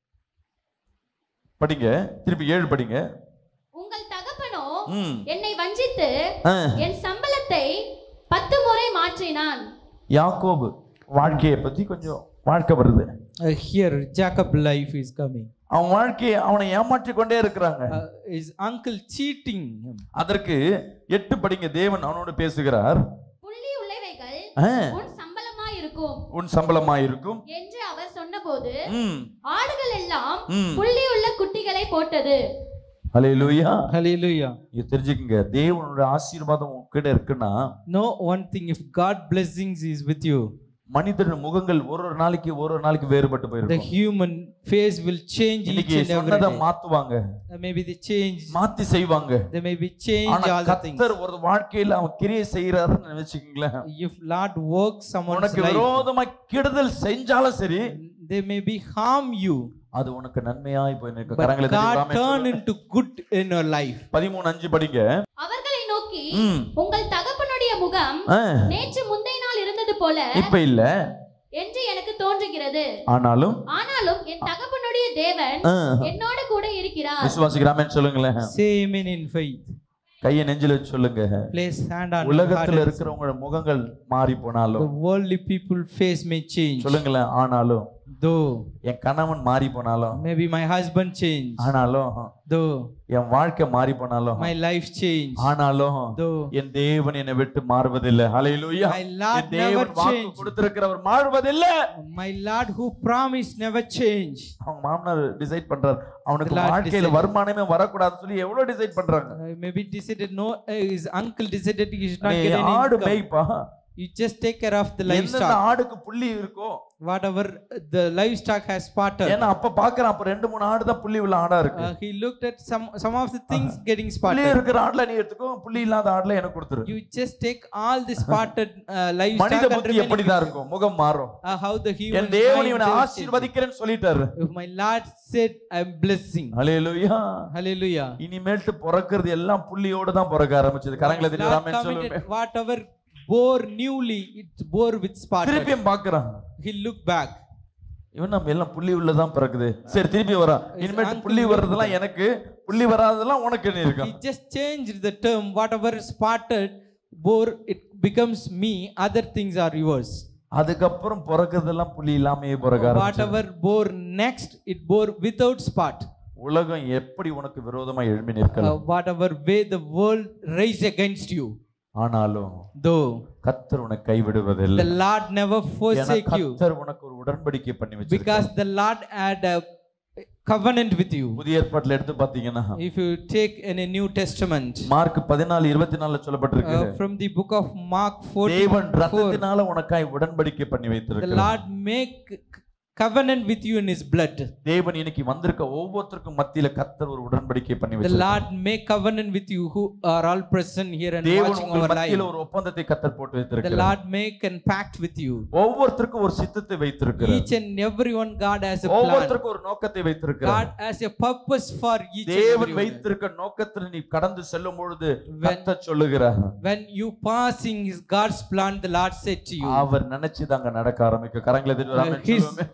Speaker 1: படிங்க, திருப்பி 7 படிங்க.
Speaker 3: உங்கள் தகப்பனோ என்னை வஞ்சித்து என் சம்பளத்தை 10 முறை மாற்றினான்.
Speaker 1: யாக்கோபு வாழ்க்கையை பத்தி கொஞ்சம் வாழ்க்கை வருது.
Speaker 2: Here Jacob life is coming.
Speaker 1: அவன் வாழ்க்கையை அவனை ஏமாற்றி கொண்டே இருக்கிறாங்க.
Speaker 2: His uncle cheating him.
Speaker 1: அதற்கு 8 படிங்க. தேவன் அவனோடு பேசுகிறார்.
Speaker 3: புள்ளி உள்ளவைகள் உன் சம்பளமாய் இருக்கும்,
Speaker 1: உன் சம்பளமாய் இருக்கும்
Speaker 3: என்று அவர் சொன்னபோது ஆடுகள் எல்லாம் புள்ளி உள்ள குட்டிகளை போட்டது.
Speaker 1: ஹalleluya.
Speaker 2: Hallelujah.
Speaker 1: இது தெரிஞ்சுக்கங்க, தேவனுடைய ஆசீர்வாதம் உன்கிட்ட இருக்குன்னா
Speaker 2: No one thing, if God blessings is with you,
Speaker 1: மனிதர் முகங்கள் ஒரு நாளைக்கு வேறுபட்டு
Speaker 2: the
Speaker 1: போயிருக்கும்.
Speaker 2: human face will change each
Speaker 1: இன்னைக்கு
Speaker 2: and every
Speaker 1: சொன்னதை
Speaker 2: day.
Speaker 1: மாத்துவாங்க,
Speaker 2: Maybe they change,
Speaker 1: மாத்தி செய்வாங்க.
Speaker 2: they maybe change
Speaker 1: ஆனா
Speaker 2: all the things.
Speaker 1: கர்த்தர் ஒரு வாழ்க்கையில அவன் கிரியை செய்யறாருன்னு நினைச்சுக்கீங்களேன்.
Speaker 2: If Lord works someone's
Speaker 1: உனக்கு
Speaker 2: life,
Speaker 1: விரோதமா கெடுதல் செஞ்சாலும் சரி,
Speaker 2: they maybe harm you,
Speaker 1: அது உனக்கு நன்மையாய் போய் நிற்கும்.
Speaker 2: but
Speaker 1: கரங்களை தட்டி
Speaker 2: God
Speaker 1: ஆமென்
Speaker 2: turn
Speaker 1: சொல்லுங்க.
Speaker 2: into good in your life.
Speaker 1: 13:5 படிங்க.
Speaker 3: அவர்களை நோக்கி உங்கள் தகப்பனுடைய முகம் நேற்று முந்தைய நாள் இருந்தது போல
Speaker 1: இப்ப இல்ல
Speaker 3: என்று எனக்கு தோன்றுகிறது.
Speaker 1: ஆனாலும்
Speaker 3: என் தகப்பனுடைய தேவன் என்னோட கூட இருக்கிறார்.
Speaker 1: விசுவாசிக்கிறாமேன்னு சொல்லுங்களேன்.
Speaker 2: Say amen in faith.
Speaker 1: கையை நெஞ்சில வச்சு சொல்லுங்க.
Speaker 2: Place hand on
Speaker 1: உலகத்துல
Speaker 2: your heart.
Speaker 1: இருக்கிறவங்க முகங்கள் மாறி போனாலும்,
Speaker 2: The worldly people face may change.
Speaker 1: சொல்லுங்களேன், ஆனாலும்
Speaker 2: Though
Speaker 1: என் கணவன் மாறி போனாலும்,
Speaker 2: maybe my husband change,
Speaker 1: ஆனாலும்
Speaker 2: though
Speaker 1: என் வாழ்க்கை மாறி போனாலும்,
Speaker 2: my life change,
Speaker 1: ஆனாலும்
Speaker 2: though
Speaker 1: என் தேவன் என்னை விட்டு மாறுவதில்லை. ஹalleluya.
Speaker 2: my Lord
Speaker 1: என் தேவன்
Speaker 2: never
Speaker 1: வாக்கு
Speaker 2: change.
Speaker 1: கொடுத்திருக்கிறவர் மாறுவதில்லை.
Speaker 2: My Lord who promised never change.
Speaker 1: அவங்க மாமனார் டிசைட் பண்றார், அவனுக்கு
Speaker 2: The Lord
Speaker 1: வாழ்க்கையில
Speaker 2: decided.
Speaker 1: வருமானமே வரக்கூடாதுன்னு சொல்லி எவ்வளவு டிசைட் பண்றாங்க.
Speaker 2: Maybe decided no, his uncle decided he should not
Speaker 1: நீ
Speaker 2: get any
Speaker 1: ஆடு
Speaker 2: income.
Speaker 1: மேய்ப்பா,
Speaker 2: You just take care of the
Speaker 1: எந்தெந்த
Speaker 2: livestock.
Speaker 1: ஆடுக்கு புள்ளி இருக்கோ,
Speaker 2: Whatever the livestock has spotted.
Speaker 1: ஏன்னா அப்ப பாக்குறான், அப்ப 2-3 ஆடு தான் புள்ளி உள்ள ஆடா இருக்கு.
Speaker 2: He looked at some of the things getting
Speaker 1: புள்ளி
Speaker 2: spotted.
Speaker 1: இருக்கிற ஆடுல நீ எடுத்துக்கோ, புள்ளி இல்லாத ஆடுல எனக்கு கொடுத்துரு.
Speaker 2: You just take all the spotted livestock
Speaker 1: மனித
Speaker 2: and
Speaker 1: புத்தி
Speaker 2: remaining.
Speaker 1: எப்படிதான் இருக்கும், முகம் மாறும்.
Speaker 2: How the human
Speaker 1: என் தேவன்
Speaker 2: mind
Speaker 1: இவனை
Speaker 2: will change.
Speaker 1: ஆசீர்வதிக்கிறேன்னு சொல்லிட்டாரு.
Speaker 2: If my Lord said I'm blessing.
Speaker 1: Hallelujah.
Speaker 2: Hallelujah.
Speaker 1: இனிமேல்ட்டு பிறக்கிறது எல்லாம் புள்ளியோட தான் பிறக்க ஆரம்பிச்சது. கரங்களை தட்டி
Speaker 2: Lord
Speaker 1: ஆமென் சொல்லுங்க.
Speaker 2: committed whatever bore newly, it bore with spotted.
Speaker 1: திருப்பியும் பார்க்கறான்,
Speaker 2: He looked back.
Speaker 1: இவன் நம்ம எல்லாம் புள்ளி உள்ளதான் பிறக்குது. சரி திருப்பி வரான், இனிமேல் புள்ளி வர்றதெல்லாம் எனக்கு, புள்ளி வராததெல்லாம் உனக்கு என்ன இருக்கு.
Speaker 2: He just changed the term. Whatever spotted bore, it becomes me. Other things are yours.
Speaker 1: அதுக்கப்புறம் பிறக்கிறதெல்லாம் புள்ளி இல்லாமயே பிறக்க ஆரம்பிச்சது.
Speaker 2: Whatever bore next, it bore without spot.
Speaker 1: உலகம் எப்படி உனக்கு விரோதமா எழும்பி நிற்கலாம்,
Speaker 2: Whatever way the world raise against you,
Speaker 1: ஆனாலும்
Speaker 2: though
Speaker 1: கர்த்தர் உன்னை கைவிடுவதில்லை.
Speaker 2: the Lord never forsake you,
Speaker 1: கர்த்தர் உனக்கு ஒரு உடன்படிக்கை பண்ணி வச்சிருக்கார்.
Speaker 2: because the Lord had a covenant with you.
Speaker 1: புதிய ஏற்பாட்டுல எடுத்து பாத்தீங்கன்னா,
Speaker 2: If you take in a New Testament,
Speaker 1: Mark 14:24 சொல்லப்பட்டிருக்கு,
Speaker 2: from the book of Mark
Speaker 1: தேவன்
Speaker 2: 14:4,
Speaker 1: ரத்தத்தினால உனக்காய் உடன்படிக்கை பண்ணி
Speaker 2: the
Speaker 1: வைத்திருக்கிறார்.
Speaker 2: Lord make covenant with you in his blood.
Speaker 1: தேவன் இன்னைக்கு வந்திருக்க ஒவ்வொருத்தருக்கும் மத்தியில கர்த்தர் ஒரு உடன்படிக்கை பண்ணி
Speaker 2: The
Speaker 1: வச்சிருக்கார்.
Speaker 2: Lord make covenant with you who are all present here and
Speaker 1: தேவன்
Speaker 2: watching
Speaker 1: உங்கள்
Speaker 2: our life.
Speaker 1: மத்தியில ஒரு ஒப்பந்தத்தை கர்த்தர் போட்டு
Speaker 2: The
Speaker 1: வைத்திருக்கிறார்.
Speaker 2: Lord make and pact with you.
Speaker 1: ஒவ்வொருத்தருக்கும் ஒரு சித்தத்தை வைத்திருக்கிறார்.
Speaker 2: Each and everyone God has a plan.
Speaker 1: ஒவ்வொருத்தருக்கும் ஒரு நோக்கத்தை வைத்திருக்கிறார்.
Speaker 2: God has a purpose for each and
Speaker 1: தேவன்
Speaker 2: everyone.
Speaker 1: வைத்திருக்க நோக்கத்தில் நீ கடந்து செல்லும் பொழுது கர்த்தர் சொல்லுகிறார்,
Speaker 2: When you passing is God's plan, the Lord said to you.
Speaker 1: அவர் நினைச்சுதாங்க நடக்க ஆரம்பிக்கும். கரங்களை தட்டி ஆமென்
Speaker 2: His
Speaker 1: சொல்லுங்க.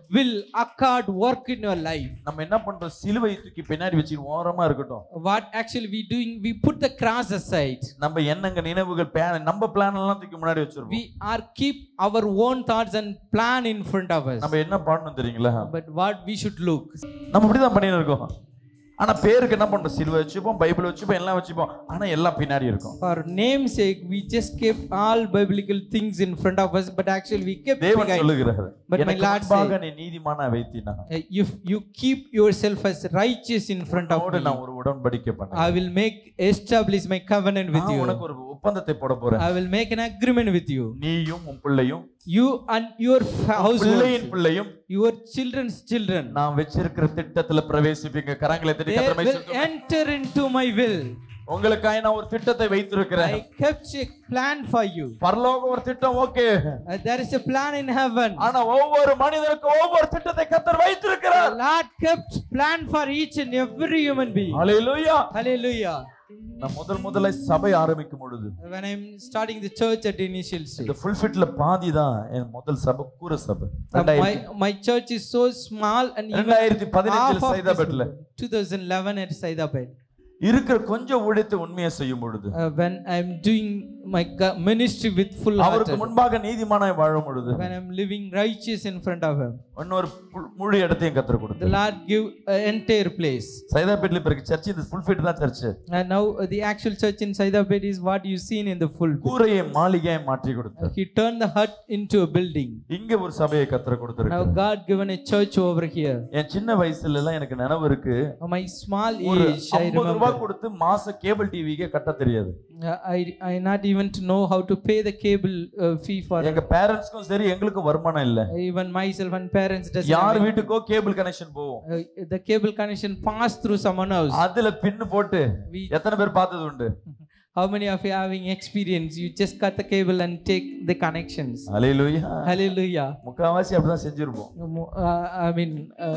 Speaker 2: will accord work in your life.
Speaker 1: நம்ம என்ன பண்றோம், சிலுவை தூக்கி பின்னாடி வச்சு ஓரமா இருக்கட்டும்.
Speaker 2: What actually we doing, we put the cross aside.
Speaker 1: நம்ம எண்ணங்க நினைவுகள் நம்ம பிளான் எல்லாம் தூக்கி முன்னாடி வச்சிருக்கோம்.
Speaker 2: We are keep our own thoughts and plan in front of us.
Speaker 1: நம்ம என்ன பண்ணணும் தெரியுங்களா?
Speaker 2: But what we should look,
Speaker 1: நம்ம இப்படிதான் பண்ணிட்டு இருக்கோம். ஆனா பேருக்கு என்ன பண்றோம், சிலுவை வச்சுப்போம், பைபிள் வச்சுப்போம், எல்லாம் வச்சுப்போம், ஆனா எல்லாம் பின்னாடி இருக்கும்.
Speaker 2: for name's sake we just kept all biblical things in front of us, but actually we kept
Speaker 1: தேவன் சொல்லுகிறார்,
Speaker 2: but my Lord said,
Speaker 1: நீ நீதிமானா வைத்தினா,
Speaker 2: if you keep yourself as righteous in front of me,
Speaker 1: நான் ஒரு உடன்படிக்கை பண்றேன்,
Speaker 2: I will establish my covenant with you.
Speaker 1: உனக்கு ஒரு ஒப்பந்தத்தை போட போறேன்.
Speaker 2: I will make an agreement with you.
Speaker 1: நீயும் உன் பிள்ளையும்,
Speaker 2: you and your household,
Speaker 1: பிள்ளையும்,
Speaker 2: your children's children,
Speaker 1: நான் வச்சிருக்கிற திட்டத்துல பிரவேசிப்பீங்க. கரங்களை தட்டி கர்த்தரை
Speaker 2: will enter into my will.
Speaker 1: உங்களுக்காக நான் ஒரு திட்டத்தை வைத்திருக்கிறேன்.
Speaker 2: I kept a plan for you.
Speaker 1: பரலோக ஒரு திட்டம், okay.
Speaker 2: There is a plan in heaven.
Speaker 1: ஆனா ஒவ்வொரு மனிதனுக்கும் ஒவ்வொரு திட்டத்தை கர்த்தர் வைத்திருக்கிறார்.
Speaker 2: The Lord kept plan for each and every human being.
Speaker 1: Hallelujah.
Speaker 2: Hallelujah.
Speaker 1: நான் முதல்ல சபை ஆரம்பிக்கும் பொழுது,
Speaker 2: when I'm starting the church at initial stage,
Speaker 1: இந்த ஃபுல்ஃபிட்ல பாதி தான் என் முதல் சபை, கூர சபை.
Speaker 2: my church is so small, and
Speaker 1: 2015 சைதாபேட்ல,
Speaker 2: 2011 at Saidabad,
Speaker 1: இருக்கிற கொஞ்சம் ஊழியத்தை உண்மையா செய்யும் பொழுது,
Speaker 2: when I'm doing my ministry with full heart,
Speaker 1: அவருக்கு முன்பாக நீதிமானாய் வாழும் பொழுது,
Speaker 2: when I'm living righteous in front of him,
Speaker 1: இன்னொரு முழு இடத்தையும் கர்த்தர் கொடுத்தார்.
Speaker 2: the Lord give an entire place.
Speaker 1: சைதாபேட்ல பிறகு சர்ச், இந்த ஃபுல்ஃபிட் தான் church.
Speaker 2: And now the actual church in Saidabad is what you seen in the full.
Speaker 1: கூரையை மாளிகையை மாற்றி கொடுத்தார்.
Speaker 2: He turned the hut into a building.
Speaker 1: இங்க ஒரு சபையை கர்த்தர் கொடுத்திருக்கார்.
Speaker 2: Now God given a church over here.
Speaker 1: என் சின்ன வயசுல எல்லாம் எனக்கு நினைவு இருக்கு,
Speaker 2: My small age, I remember,
Speaker 1: கொடுத்து மாச கேபிள் டிவிக்கு கட்ட தெரியாது.
Speaker 2: I not even to know how to pay the cable fee for.
Speaker 1: எங்க பேரண்ட்ஸ்க்கும் சரி எங்களுக்கும் வருமானம் இல்ல.
Speaker 2: Even myself and parents doesn't.
Speaker 1: யார் வீட்டுக்கோ கேபிள் கனெக்ஷன் போகும்.
Speaker 2: The cable connection pass through someone else.
Speaker 1: அதுல பின் போட்டு எத்தனை பேர் பார்த்தது உண்டு?
Speaker 2: How many of you having experience? You just cut the cable and take the connections.
Speaker 1: Hallelujah.
Speaker 2: Hallelujah.
Speaker 1: முக்காவாசி அப்படிதான் செஞ்சிருப்போம்.
Speaker 2: I mean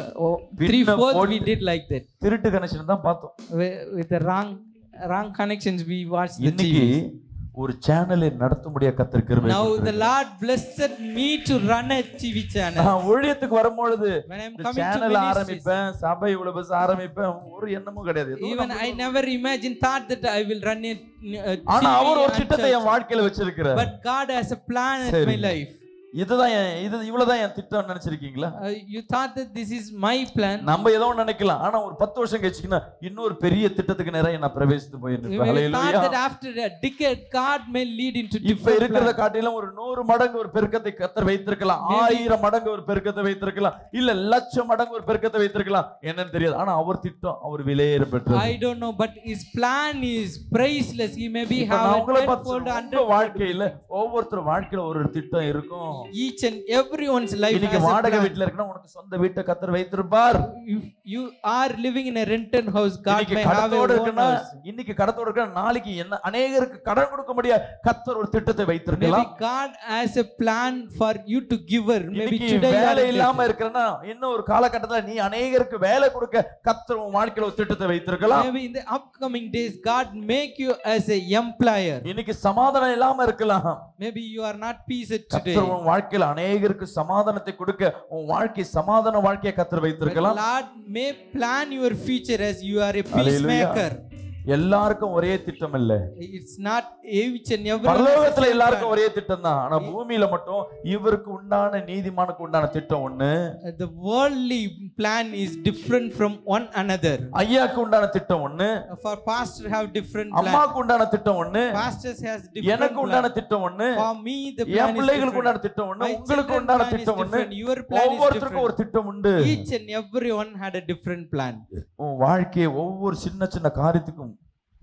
Speaker 2: 3/4 we did like that.
Speaker 1: திருட்டு கனெக்ஷன் தான் பார்த்தோம்.
Speaker 2: With the wrong connections we watched the TV.
Speaker 1: ஒரு சேனலை நடத்தும்படியா கர்த்தர் கிருபை.
Speaker 2: Now the Lord blessed me to run a TV channel.
Speaker 1: நான் ஊழியத்துக்கு வரும்போது
Speaker 2: when I'm coming to
Speaker 1: channel ஆரம்பிப்பேன், சபை உலபஸ் ஆரம்பிப்பேன், ஒரு எண்ணமும் கிடையாது.
Speaker 2: Even I never imagined thought that I will run a
Speaker 1: ஆனா அவர் ஒரு திட்டத்தை என் வாழ்க்கையில வச்சிருக்கிறார்.
Speaker 2: But God has a plan in my life.
Speaker 1: இதுதான் இவ்வளவுதான் என் திட்டம் நினைச்சிருக்கீங்களா?
Speaker 2: You thought that this is my plan.
Speaker 1: நம்ம ஏதோ நினைக்கலாம், ஆனா ஒரு 10 வருஷம் கழிச்சுனா இன்னொரு பெரிய திட்டத்துக்கு நேரா நான் பிரவேசித்து போயிருப்பேன். ஹalleluya.
Speaker 2: Thought that after a decade God may lead into different.
Speaker 1: இப்ப இருக்கிறத காட்டிலும் ஒரு 100 மடங்கு ஒரு பெருக்கத்தை கர்த்தர் வைத்திருக்கலாம், 1000 மடங்கு ஒரு பெருக்கத்தை வைத்திருக்கலாம், இல்ல லட்சம் மடங்கு ஒரு பெருக்கத்தை வைத்திருக்கலாம், என்னன்னு தெரியாது. ஆனா அவர் திட்டம் அவர் விலையேற பெற்றது.
Speaker 2: I don't know, but his plan is priceless. He may be have a 100
Speaker 1: வாழ்க்கையில ஒவ்வொருத்தர் வாழ்க்கையில ஒரு திட்டம் இருக்கும்.
Speaker 2: Each and everyone's life
Speaker 1: இன்னைக்கு வாடகை வீட்ல இருக்கனா உனக்கு சொந்த வீட்டை கர்த்தர் வைத்திருப்பார்.
Speaker 2: You are living in a rented house, God may have a own house.
Speaker 1: இன்னைக்கு கடத்தோட இருக்க, நாளைக்கு என்ன அநேகருக்கு கடன் கொடுக்க முடியாது, கர்த்தர் ஒரு திட்டத்தை வைத்திருக்கலாம்.
Speaker 2: Maybe God has a plan for you to give her. Maybe
Speaker 1: today வேலை இல்லாம இருக்கறனா இன்னும் ஒரு காலகட்டத்துல நீ அநேகருக்கு வேலை கொடுக்க கர்த்தர் உன் வாழ்க்கையில ஒரு திட்டத்தை வைத்திருக்கலாம்.
Speaker 2: Maybe in the upcoming days God make you as a employer.
Speaker 1: இன்னைக்கு சமாதானம் இல்லாம இருக்கலாம்.
Speaker 2: Maybe you are not peace today.
Speaker 1: கர்த்தர் உன் வாழ்க்கையில அநேகருக்கு சமாதானத்தை கொடுக்க உன் வாழ்க்கை சமாதான வாழ்க்கையை கர்த்தர் வைத்திருக்கலாம்.
Speaker 2: Lord may plan your future as you are a peacemaker.
Speaker 1: எல்லாருக்கும் ஒரே திட்டம் இல்ல.
Speaker 2: It's not each and every.
Speaker 1: பரலோகத்துல எல்லாருக்கும் ஒரே திட்டம் தான், ஆனா பூமியில மட்டும் இவருக்கு உண்டான நீதிமானுக்கு உண்டான திட்டம் ஒண்ணு.
Speaker 2: The worldly plan is different from one another.
Speaker 1: ஐயாக்கு உண்டான திட்டம் ஒண்ணு,
Speaker 2: for pastor have different plan.
Speaker 1: அம்மாக்கு உண்டான திட்டம் ஒண்ணு,
Speaker 2: pastors has different.
Speaker 1: எனக்கு உண்டான திட்டம் ஒண்ணு,
Speaker 2: for me the plan
Speaker 1: என் பிள்ளைகளுக்கு உண்டான திட்டம் ஒண்ணு, உங்களுக்கு உண்டான திட்டம் ஒண்ணு. ஒவ்வொருத்தருக்கும் ஒரு திட்டம் உண்டு.
Speaker 2: Each and everyone had a different plan.
Speaker 1: உன் வாழ்க்கையை ஒவ்வொரு சின்ன சின்ன காரியத்துக்கும்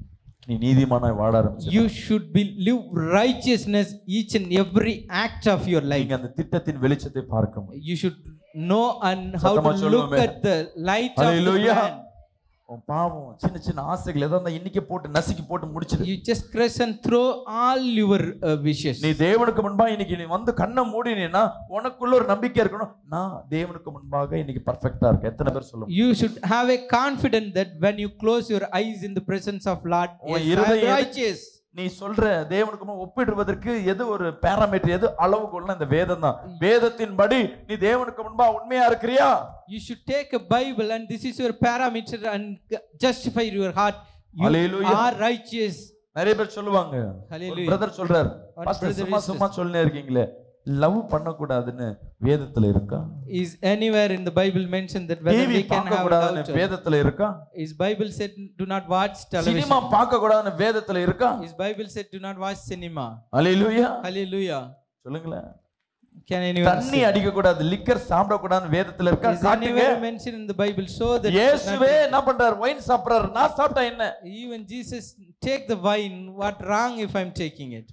Speaker 1: நீ நீதிமானாய் வாழ ஆரம்பிச்சு.
Speaker 2: You should be live righteousness each and every act of your life.
Speaker 1: நீங்க அந்த திட்டத்தின் வெளிச்சத்தை பார்க்கணும்.
Speaker 2: You should know and how to look at the light of the plan.
Speaker 1: உன் பாவம் சின்ன சின்ன ஆசைகள் எதாவது இன்னைக்கு போட்டு நசுக்கி போட்டு முடிச்சிடு.
Speaker 2: You just crush and throw all your wishes.
Speaker 1: நீ தேவனுக்கு முன்பாக இன்னைக்கு நீ வந்து கண்ணை மூடினேனா உனக்குள்ள ஒரு நம்பிக்கை இருக்கணும், நான் தேவனுக்கு முன்பாக இன்னைக்கு பெர்ஃபெக்ட்டா இருக்கேன். எத்தனை பேர் சொல்லுங்க?
Speaker 2: You should have a confidence that when you close your eyes in the presence of Lord, you are righteous.
Speaker 1: நீ சொல்ற தேவனுக்கு ஒப்பிடுவதற்கு எது ஒரு பாராமீட்டர், எது அளவுகோல்னா இந்த வேதம் தான். வேதத்தின்படி நீ தேவனுக்கு முன்பா உண்மையா இருக்கிறியா?
Speaker 2: You should take a Bible and this is your parameter and justify your heart. You
Speaker 1: Hallelujah.
Speaker 2: are righteous.
Speaker 1: நிறைய பேர் சொல்லுவாங்க.
Speaker 2: Hallelujah.
Speaker 1: பிரதர் சொல்றார், பாஸ்டர் சும்மா சொல்லினே இருக்கீங்களே, லவ் பண்ண கூடாதுன்னு வேதத்துல இருக்கா?
Speaker 2: Is anywhere in the Bible mentioned that whether we can have love?
Speaker 1: வேதத்துல இருக்கா?
Speaker 2: Is Bible said do not watch television?
Speaker 1: Cinema பார்க்க கூடாதுன்னு வேதத்துல இருக்கா?
Speaker 2: Is Bible said do not watch cinema?
Speaker 1: Hallelujah.
Speaker 2: Hallelujah.
Speaker 1: சொல்லுங்களே.
Speaker 2: Can anyone
Speaker 1: தண்ணி அடிக்க கூடாது, லிக்கர் சாப்பிட கூடாதுன்னு வேதத்துல இருக்கா?
Speaker 2: Is anywhere mentioned in the Bible so that
Speaker 1: இயேசுவே என்ன பண்றார்? வைன் சாப்பிடுறார். நான் சாப்பிட்டா என்ன?
Speaker 2: even Jesus take the wine, what wrong if I'm taking it?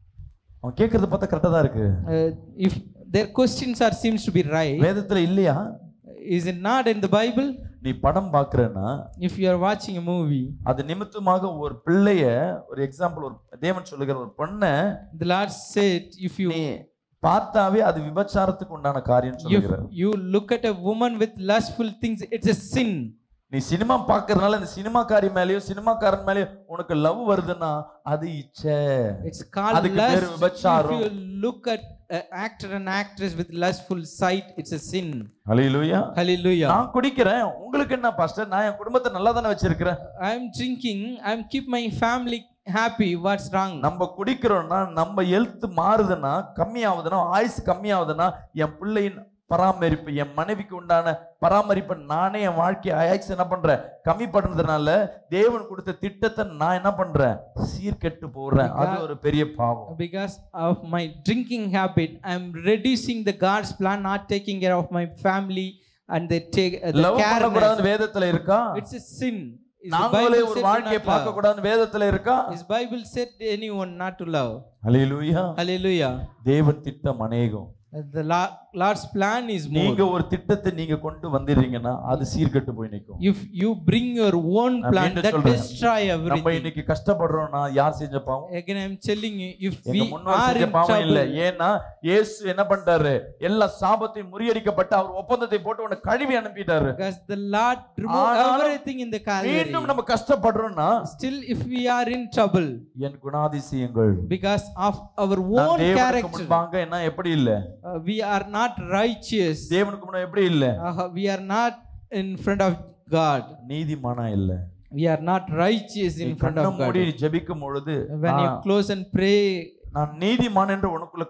Speaker 1: அவன் கேக்குறது பார்த்தா கரெக்ட்டா தான் இருக்கு.
Speaker 2: If their questions are seems to be right,
Speaker 1: வேதத்துல இல்லையா?
Speaker 2: is it not in the Bible?
Speaker 1: நீ படம் பார்க்கறேன்னா,
Speaker 2: if you are watching a movie,
Speaker 1: அது நிமித்தமாக ஒரு பிள்ளைய, ஒரு எக்ஸாம்பிள், ஒரு தேவன் சொல்லுகிற ஒரு பொண்ண
Speaker 2: the Lord said if you
Speaker 1: பார்த்தாவே அது விபச்சாரத்துக்கு உண்டான காரியம் சொல்லுகிறார்.
Speaker 2: you look at a woman with lustful things, it's a sin.
Speaker 1: நீ சினிமா பார்க்கறதுனால இந்த சினிமாக்காரி மேலயோ சினிமாக்காரன் மேலயோ உனக்கு லவ் வருதுன்னா அது இச்சை.
Speaker 2: It's called lust. If you look at an actor and actress with lustful sight, it's a sin.
Speaker 1: Hallelujah.
Speaker 2: Hallelujah.
Speaker 1: நான் குடிக்கிறேன், உங்களுக்கு என்ன பாஸ்டர்? நான் என் குடும்பத்தை நல்லா தானே வச்சிருக்கிறேன்.
Speaker 2: I am drinking, I am keep my family happy. What's wrong? நம்ம
Speaker 1: குடிக்கிறோம்னா நம்ம ஹெல்த் மாறுதுன்னா, கம்மியாவுதுன்னா, ஆயுசு கம்மியாவுதுன்னா, என் பிள்ளையின் பராமரிப்பு, என் மனைவிக்கு உண்டான பராமரிப்பு நானே என் வாழ்க்கையை ஆயுசு என்ன பண்றேன்? கம்மி பண்றதுனால தேவன் கொடுத்த திட்டத்தை நான் என்ன பண்றேன்? சீர்கெட்டு போறேன். அது ஒரு பெரிய பாவம்.
Speaker 2: Because of my drinking habit, I am reducing the God's plan, not taking care of my family and they take the care.
Speaker 1: Love வேதத்துல இருக்கா?
Speaker 2: It's a sin.
Speaker 1: நாங்களே ஒரு வாழ்க்கையை பார்க்க கூடாதுன்னு வேதத்துல இருக்கா?
Speaker 2: Is Bible said anyone not to love?
Speaker 1: Hallelujah.
Speaker 2: Hallelujah.
Speaker 1: தேவன் திட்டம் அநேகம்.
Speaker 2: The Lord's plan is more.
Speaker 1: நீங்க ஒரு திட்டத்தை நீங்க கொண்டு வந்தீங்கன்னா அது சீர்கெட்டு போய் நிக்கும்.
Speaker 2: If you bring your own plan, that destroy everything.
Speaker 1: நம்ம இன்னைக்கு கஷ்டப்படுறோம்னா யார் செஞ்ச பாவம்?
Speaker 2: Again I am telling you, if we are in
Speaker 1: பாவம் இல்ல.
Speaker 2: trouble,
Speaker 1: ஏன்னா இயேசு என்ன பண்றாரு? எல்லா சாபத்தையும் முறியடிக்கப்பட்டு அவர் ஒப்பந்தத்தை போட்டு உன்னை கழுவி அனுப்பிட்டாரு.
Speaker 2: Because the Lord removed everything in the Calvary.
Speaker 1: மீண்டும் நம்ம கஷ்டப்படுறோம்னா,
Speaker 2: still if we are in trouble,
Speaker 1: என் குணாதிசயங்கள்,
Speaker 2: because of our own character,
Speaker 1: முன்பாக என்ன எப்படி இல்ல?
Speaker 2: we are not righteous.
Speaker 1: தேவனுக்கு முன்ன எப்படி இல்ல?
Speaker 2: We are not in front of God.
Speaker 1: நீதிமானா இல்ல.
Speaker 2: We are not righteous in front of God.
Speaker 1: மூடி ஜெபிக்கும் பொழுது,
Speaker 2: when you close and pray,
Speaker 1: நான் நீதிமான் என்று உனக்குள்ள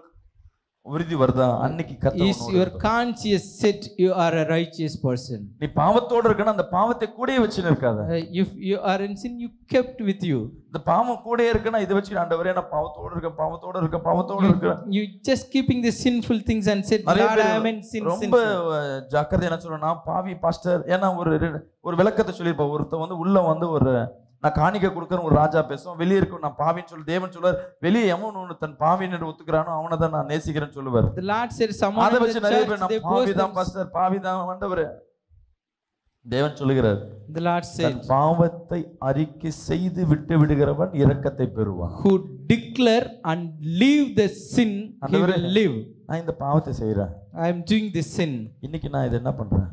Speaker 1: உறுதி வருதா? அன்னைக்கு கர்த்தர்
Speaker 2: is your conscience set you are a righteous person.
Speaker 1: நீ பாவத்தோட இருக்கனா அந்த பாவத்தை கூடயே வச்சிட்டு இருக்காத.
Speaker 2: If you are in sin, you kept with you.
Speaker 1: இந்த பாவம் கூடயே இருக்கனா இத வச்சு ஆண்டவரே நான் பாவத்தோட இருக்க.
Speaker 2: You just keeping the sinful things and said Lord I am in sin.
Speaker 1: ரொம்ப ஜாக்கிரதை என்ன சொல்றேன்னா, பாவி பாஸ்டர், ஏன்னா ஒரு விளக்கத்தை சொல்லிருப்பா. ஒருத்தன் வந்து உள்ள வந்து ஒரு நான் காணிக்க கொடுக்கறேன், ஒரு ராஜா பேசுவோம், வெளியே இருக்கும் நான் பாவின்னு சொல்லி தேவன் சொல்லுவார். வெளியே எவன் ஒன்று தன் பாவின்னு ஒத்துக்கிறானோ அவனை தான் நான் நேசிக்கிறேன்னு சொல்லுவார். அதை வச்சு நிறைய பேர் நான் பாவிதான் பாஸ்டர், பாவிதான் ஆண்டவரே. தேவன் சொல்லுகிறார்,
Speaker 2: the Lord said,
Speaker 1: பாவத்தை அறிக்கை செய்து விட்டு விடுகிறவன் இரக்கத்தை பெறுவான்.
Speaker 2: who declare and leave the sin, he will live.
Speaker 1: நான் இந்த பாவத்தை செய்றேன்,
Speaker 2: I am doing this sin.
Speaker 1: இன்னைக்கு நான் இத என்ன பண்றேன்?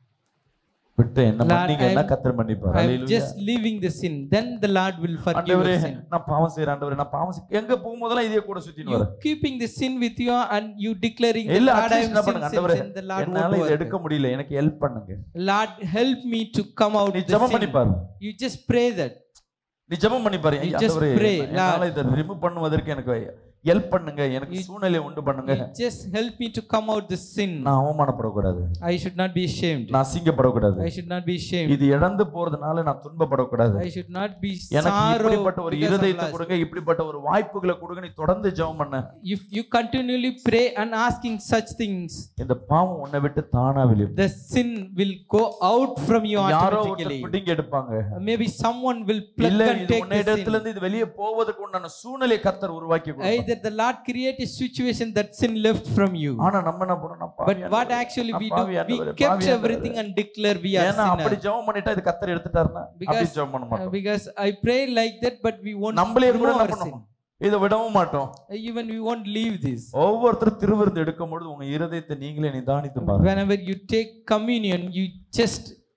Speaker 1: விட்டு என்ன பண்ணீங்கன்னா கர்த்தர் மன்னிப்பார்.
Speaker 2: Hallelujah. just leaving the sin, then the Lord will forgive your sin.
Speaker 1: நான் பாவம் செய்றேன் ஆண்டவரே, நான் பாவம் எங்க போகும்போதெல்லாம் இதே கூட சுத்திட்டு வரேன்.
Speaker 2: keeping the sin with you and you declaring the Lord I am sin, the Lord
Speaker 1: என்னால இத எடுக்க முடியல, எனக்கு ஹெல்ப் பண்ணுங்க.
Speaker 2: Lord help me to come out.
Speaker 1: நீ ஜெபம் பண்ணி பாரு.
Speaker 2: You just pray that.
Speaker 1: நீ ஜெபம் பண்ணி பாரு. ஆண்டவரே என்னால இத ரிமூவ் பண்ணுவதற்கு எனக்கு ஹெல்ப் பண்ணுங்க, எனக்கு சூழ்நிலை உண்டு பண்ணுங்க.
Speaker 2: just help me to come out the sin.
Speaker 1: நான் அவமானப்பட கூடாது.
Speaker 2: I should not be ashamed.
Speaker 1: நான் அசிங்கப்பட கூடாது.
Speaker 2: I should not be ashamed.
Speaker 1: இது இழந்து போறதுனால நான் துன்பப்பட கூடாது.
Speaker 2: I should not be sorrow.
Speaker 1: எனக்கு இப்படிப்பட்ட ஒரு இதயத்தை கொடுங்க, இப்படிப்பட்ட ஒரு வாய்ப்புகளை கொடுங்க. நீ தொடர்ந்து ஜெபம் பண்ணு.
Speaker 2: If you continually pray and asking such things,
Speaker 1: இந்த பாவம் உன்னை விட்டு தானா வெளியே,
Speaker 2: the sin will go out from you automatically.
Speaker 1: யாரோ பிடிங்க எடுப்பாங்க.
Speaker 2: Maybe someone will pluck and take the sin.
Speaker 1: இடத்துல இருந்து இது வெளியே போவதற்கு உண்டான சூழ்நிலை கர்த்தர் உருவாக்கி கொடுப்பார்.
Speaker 2: Either the Lord create a situation that sin left from you.
Speaker 1: ஆனா நம்ம என்ன பண்ணோம்னா,
Speaker 2: but what actually we do, we kept everything and declare we are sinner.
Speaker 1: அப்படி ஜெபம் பண்ணிட்டா இது கர்த்தர் எடுத்துட்டாருன்னா அப்படி ஜெபம் பண்ண மாட்டோம்.
Speaker 2: Because I pray like that, but we won't.
Speaker 1: நம்மளே கூட என்ன பண்ணுவோம்? இத விடவும் மாட்டோம்.
Speaker 2: Even we won't leave this.
Speaker 1: ஒவ்வொருத்தர் திருவிருந்து எடுக்கும்போது உங்க இதயத்தை நீங்களே நிதானித்து பாருங்க.
Speaker 2: Whenever you take communion, you just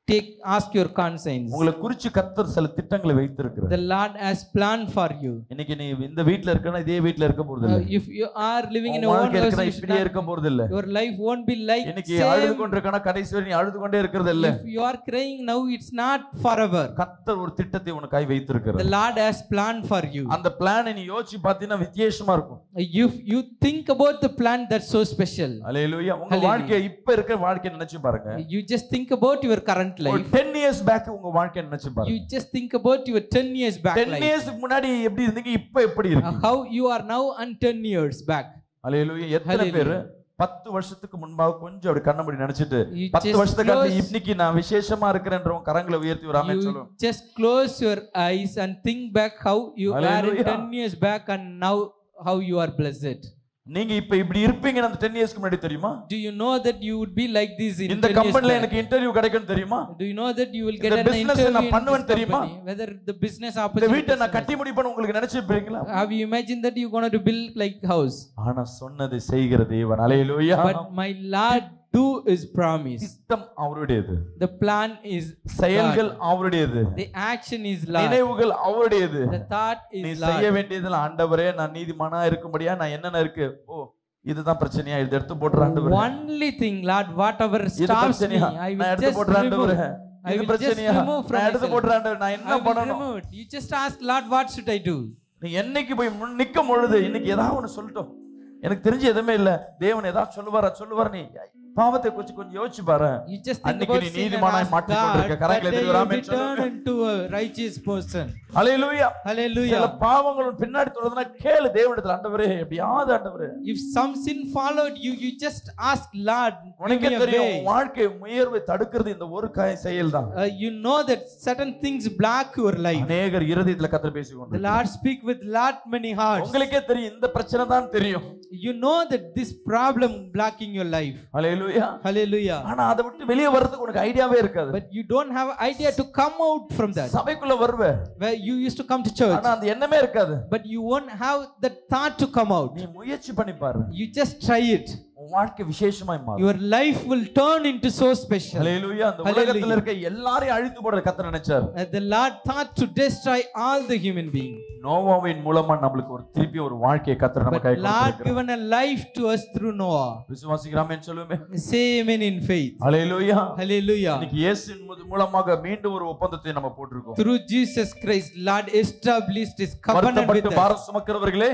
Speaker 2: ask your conscience.
Speaker 1: உங்களை குறிச்சு கர்த்தர் சில திட்டங்களை வைத்திருக்கிறார்.
Speaker 2: The Lord has planned for you.
Speaker 1: இன்னைக்கு நீ இந்த வீட்ல இருக்கனா இதே வீட்ல இருக்க போறது இல்ல.
Speaker 2: If you are living in a own house,
Speaker 1: இப்படியே இருக்க போறது இல்ல.
Speaker 2: your life won't be like
Speaker 1: இன்னைக்கு அழுது கொண்டிருக்கனா கடைசி வரை நீ அழுது கொண்டே இருக்கிறது இல்ல.
Speaker 2: If you are crying now, it's not forever.
Speaker 1: கர்த்தர் ஒரு திட்டத்தை உனக்காய் வைத்திருக்கிறார்.
Speaker 2: The Lord has planned for you.
Speaker 1: அந்த பிளானை நீ யோசிச்சு பார்த்தீனா வித்தியாசமா இருக்கும்.
Speaker 2: If you think about the plan, that's so special.
Speaker 1: ஹalleluya. உங்க வாழ்க்கை இப்ப இருக்கிற வாழ்க்கையை நினைச்சு பாருங்க.
Speaker 2: You just think about your current life.
Speaker 1: 10 years back உங்க வாழ்க்கையை நினைச்சு பாருங்க.
Speaker 2: You just think about your 10 years back
Speaker 1: 10 years முன்னாடி எப்படி இருந்தீங்க இப்ப எப்படி இருக்கீங்க?
Speaker 2: How you are now and 10 years back.
Speaker 1: ஹalleluya. எத்தனை பேர் 10 வருஷத்துக்கு முன்பாக கொஞ்சம் அப்படி கண்ண மூடி நினைச்சிட்டு 10 வருஷத்துக்கு அப்புறம் இன்னைக்கு நான் விசேஷமா இருக்கிறேன்றவங்க கரங்களை உயர்த்தி ஒரு ஆமென் சொல்லுங்க.
Speaker 2: Just close your eyes and think back how you were 10 years back and now how you are blessed.
Speaker 1: நீங்க இப்ப இப்படி இருப்பீங்க அந்த 10 இயர்ஸ்க்கு முன்னாடி தெரியுமா?
Speaker 2: Do you know that you would be like this in 10 years?
Speaker 1: இந்த கம்பெனில எனக்கு இன்டர்வியூ கிடைக்கும் தெரியுமா?
Speaker 2: Do you know that you will get an interview நான் பண்ணுவேன் தெரியுமா? Whether the business opportunity.
Speaker 1: இந்த வீட்டை நான் கட்டி முடிப்பேன்னு உங்களுக்கு நினைச்சிருப்பீங்களா?
Speaker 2: Have you imagined that you going to build like house?
Speaker 1: ஆனா சொன்னதை செய்கிற தேவன். ஹalleluya.
Speaker 2: But my Lord do is promise.
Speaker 1: சித்தம் அவருடையது.
Speaker 2: The plan is
Speaker 1: செயல்கள் அவருடையது.
Speaker 2: The action is Lord.
Speaker 1: நினைவுகள் அவருடையது.
Speaker 2: The thought is
Speaker 1: நீ
Speaker 2: Lord.
Speaker 1: செய்ய வேண்டியதுல ஆண்டவரே நான் நீதிமானா இருக்கும்படியா நான் என்னென்ன இருக்கு ஓ இதுதான் பிரச்சனையா இது எடுத்து போடுற ஆண்டவரே.
Speaker 2: Only thing Lord whatever stops me I will just remove. I will just remove from
Speaker 1: நான் எடுத்து போடுற ஆண்டவரே நான் என்ன பண்ணணும்?
Speaker 2: You just ask Lord what should I do?
Speaker 1: நீ என்னைக்கு போய் நிக்கும் பொழுது இன்னைக்கு ஏதாவது ஒன்னு சொல்லட்டும் எனக்கு தெரிஞ்சு எதுவுமே இல்ல தேவன் ஏதாவது சொல்லுவார் நீ பாவத்தை கொஞ்சம் யோசிச்சு பாரு.
Speaker 2: You just think about sin
Speaker 1: நீதிமானாய் மாற்றிக் கொண்டிருக்க கரங்களை தட்டி ஒரு ஆமென் சொல்லுங்க.
Speaker 2: Turn into a righteous person.
Speaker 1: Hallelujah.
Speaker 2: Hallelujah.
Speaker 1: சில பாவங்கள் பின்னாடி தொடர்ந்தா கேளு தேவனிடத்தில் ஆண்டவரே எப்படியாவது ஆண்டவரே.
Speaker 2: If some sin followed you, you just ask Lord.
Speaker 1: உனக்கு தெரியும் வாழ்க்கை முயற்சி தடுக்கிறது இந்த ஒரு செயல்தான்.
Speaker 2: You know that certain things block your life.
Speaker 1: அநேகர் இருதயத்துல கர்த்தர் பேசிக்கொண்டு.
Speaker 2: The Lord speak with lot many hearts.
Speaker 1: உங்களுக்கே தெரியும் இந்த பிரச்சனை தான் தெரியும்.
Speaker 2: You know that this problem blocking your life.
Speaker 1: Hallelujah.
Speaker 2: Hallelujah.
Speaker 1: ஆனா அதை விட்டு வெளியே வரதுக்கு உனக்கு ஐடியாவே இருக்காது.
Speaker 2: But you don't have idea to come out from that.
Speaker 1: சபைக்குள்ள வருவே.
Speaker 2: Where you used to come to church.
Speaker 1: ஆனா அந்த எண்ணமே இருக்காது.
Speaker 2: But you won't have the thought to come out.
Speaker 1: நீ முயற்சி பண்ணி பாரு.
Speaker 2: You just try it.
Speaker 1: உன் வாழ்க்கை விசேஷமாய் மாறும்.
Speaker 2: Your life will turn into so special.
Speaker 1: Hallelujah. அந்த உலகத்துல இருக்க எல்லாரையும் அழித்து போட கர்த்தர் நினைச்சார்.
Speaker 2: The Lord thought to destroy all the human beings.
Speaker 1: நோவாவின் மூலமா நமக்கு ஒரு திருப்பி ஒரு வாழ்க்கையை கர்த்தர் நமக்கு கொடுத்திருக்கிறார்.
Speaker 2: Lord given a life to us through Noah.
Speaker 1: விசுவாசிக்கிறோமே சொல்லுமே.
Speaker 2: Say amen in faith.
Speaker 1: Hallelujah.
Speaker 2: Hallelujah.
Speaker 1: இன்னைக்கு இயேசுவின் மூலமாக மீண்டும் ஒரு ஒப்பந்தத்தை நம்ம போட்டுருக்கோம்.
Speaker 2: Through Jesus Christ Lord established his covenant with us.
Speaker 1: பாரம் சுமக்கிறவர்களே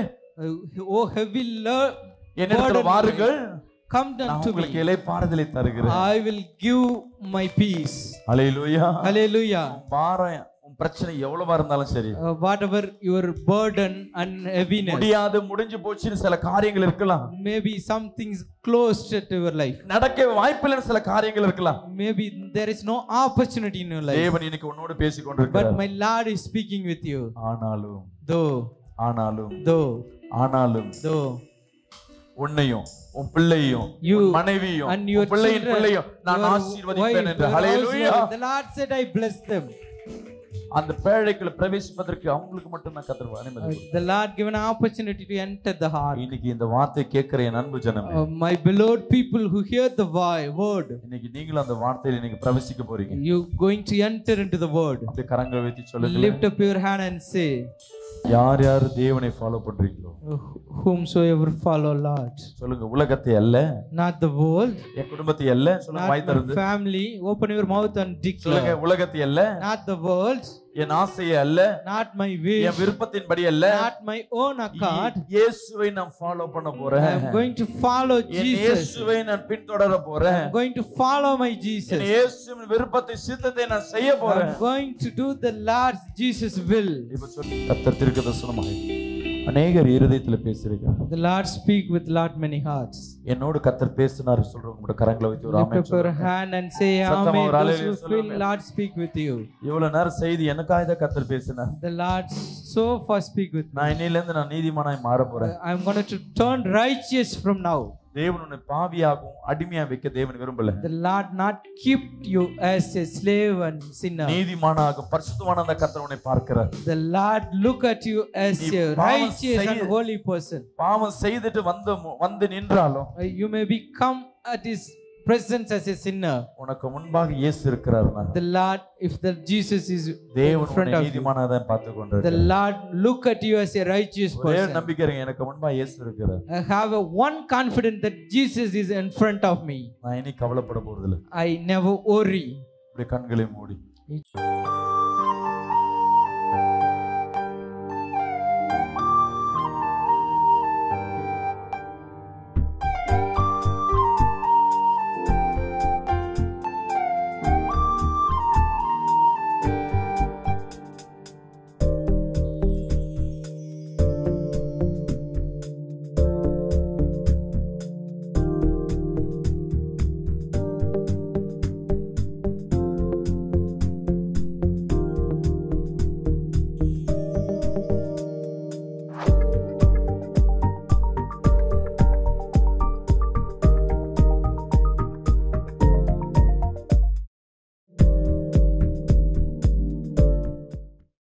Speaker 2: oh heavy load
Speaker 1: என்னிடத்தில் வாருங்கள்.
Speaker 2: Come down to me.
Speaker 1: உங்களுக்கு இளைப்பாறுதலை தருகிறேன்.
Speaker 2: I will give my peace.
Speaker 1: Hallelujah.
Speaker 2: Hallelujah.
Speaker 1: பாரம் உன் பிரச்சனை எவ்வளவா இருந்தாலும் சரி.
Speaker 2: Whatever your burden and heaviness.
Speaker 1: முடியாது முடிஞ்சு போச்சுன்னு சில காரியங்கள் இருக்கலாம்.
Speaker 2: Maybe some things closed to your life.
Speaker 1: நடக்க வாய்ப்பில்லைன்னு சில காரியங்கள் இருக்கலாம்.
Speaker 2: Maybe there is no opportunity in your life.
Speaker 1: தேவன் இன்னைக்கு உன்னோடு பேசிக் கொண்டிருக்கிறார்.
Speaker 2: But my Lord is speaking with you.
Speaker 1: ஆனாலும் உன்னையும் உன் பிள்ளையும் உன் மனைவியும் உன் பிள்ளையும் நான் ஆசீர்வதிப்பேன் என்று. ஹalleluya.
Speaker 2: The Lord said I bless them.
Speaker 1: அந்த பேழைக்குள்ள பிரவேசிப்பதற்கு அவங்களுக்கு மட்டும் நான் கர்த்தர் அனுமதி.
Speaker 2: The Lord given an opportunity to enter the heart.
Speaker 1: இன்னைக்கு இந்த வார்த்தை கேட்கிற என் அன்பு ஜனமே.
Speaker 2: My beloved people who hear the word.
Speaker 1: இன்னைக்கு நீங்களும் அந்த வார்த்தையில நீங்க பிரவேசிக்க போறீங்க.
Speaker 2: You going to enter into the word.
Speaker 1: அப்படியே கரங்களை வைத்து சொல்லுங்க.
Speaker 2: Lift up your hand and say.
Speaker 1: யார் தேவனை ஃபாலோ பண்றீங்களோ
Speaker 2: whomsoever follow Lord.
Speaker 1: சொல்லுங்க உலகத்தை அல்ல.
Speaker 2: Not the world.
Speaker 1: என் குடும்பத்தை அல்ல. சொல்லுங்க வாய் திறந்து.
Speaker 2: Family. Open your mouth and declare.
Speaker 1: சொல்லுங்க உலகத்தை அல்ல.
Speaker 2: Not the world.
Speaker 1: என் ஆசையே அல்ல.
Speaker 2: Not my wish.
Speaker 1: என் விருப்பத்தின்படி அல்ல.
Speaker 2: Not my own accord.
Speaker 1: இயேசுவை நான் ஃபாலோ பண்ண போறேன்.
Speaker 2: I am going to follow Jesus.
Speaker 1: இயேசுவை நான் பின்தொடர போறேன்.
Speaker 2: I am going to follow my Jesus.
Speaker 1: இயேசுவின் விருப்பத்தை சித்தத்தை நான் செய்ய போறேன்.
Speaker 2: I am going to do the Lord's Jesus will.
Speaker 1: இப்ப சொல்லு கர்த்தர் தீர்க்கதரிசனமாய் அநேகர் இருதயத்துல பேசுறீங்க.
Speaker 2: The Lord speak with lot many hearts.
Speaker 1: என்னோடு கர்த்தர் பேசினார் சொல்றவங்க உங்க கரங்களை வைத்து ஒரு ஆமென்
Speaker 2: சொல்லுங்க. Lift up your hand and say amen. Those who feel Lord speak with you.
Speaker 1: இவ்வளவு நேரம் செய்தி எனக்காக தான் கர்த்தர் பேசினார்.
Speaker 2: The Lord so far speak with me.
Speaker 1: நான் இன்னையில இருந்து நான் நீதிமானாய் மாற போறேன்.
Speaker 2: I am going to turn righteous from now.
Speaker 1: தேவன் உன்னை பாவியாகவும் அடிமையா வைக்க தேவன் விரும்பல.
Speaker 2: The Lord not keep you as a slave and sinner.
Speaker 1: நீதிமானாக பரிசுத்தமான அந்த கர்த்தர் உன்னை பார்க்கிறார்.
Speaker 2: The Lord look at you as a righteous and holy person.
Speaker 1: பாவம் செய்துட்டு வந்து நின்றாலும்
Speaker 2: you may become at his presence as a sinner.
Speaker 1: உனக்கு முன்பாக இயேசு இருக்கிறார்னா
Speaker 2: The Lord, if the Jesus is in
Speaker 1: தேவன்
Speaker 2: front
Speaker 1: உன்னை
Speaker 2: of you,
Speaker 1: நீதிமானாக பார்த்து
Speaker 2: the
Speaker 1: கொண்டிருக்கிறார்.
Speaker 2: Lord look at you as a righteous
Speaker 1: ஒரே
Speaker 2: person.
Speaker 1: நம்பிக்கை இருக்கு, எனக்கு முன்பாக இயேசு இருக்கிறார்.
Speaker 2: I have a one confidence that Jesus is in front of me.
Speaker 1: நான் இனி கவலைப்பட போறதில்லை.
Speaker 2: I never worry.
Speaker 1: இப்படி கண்களை மூடி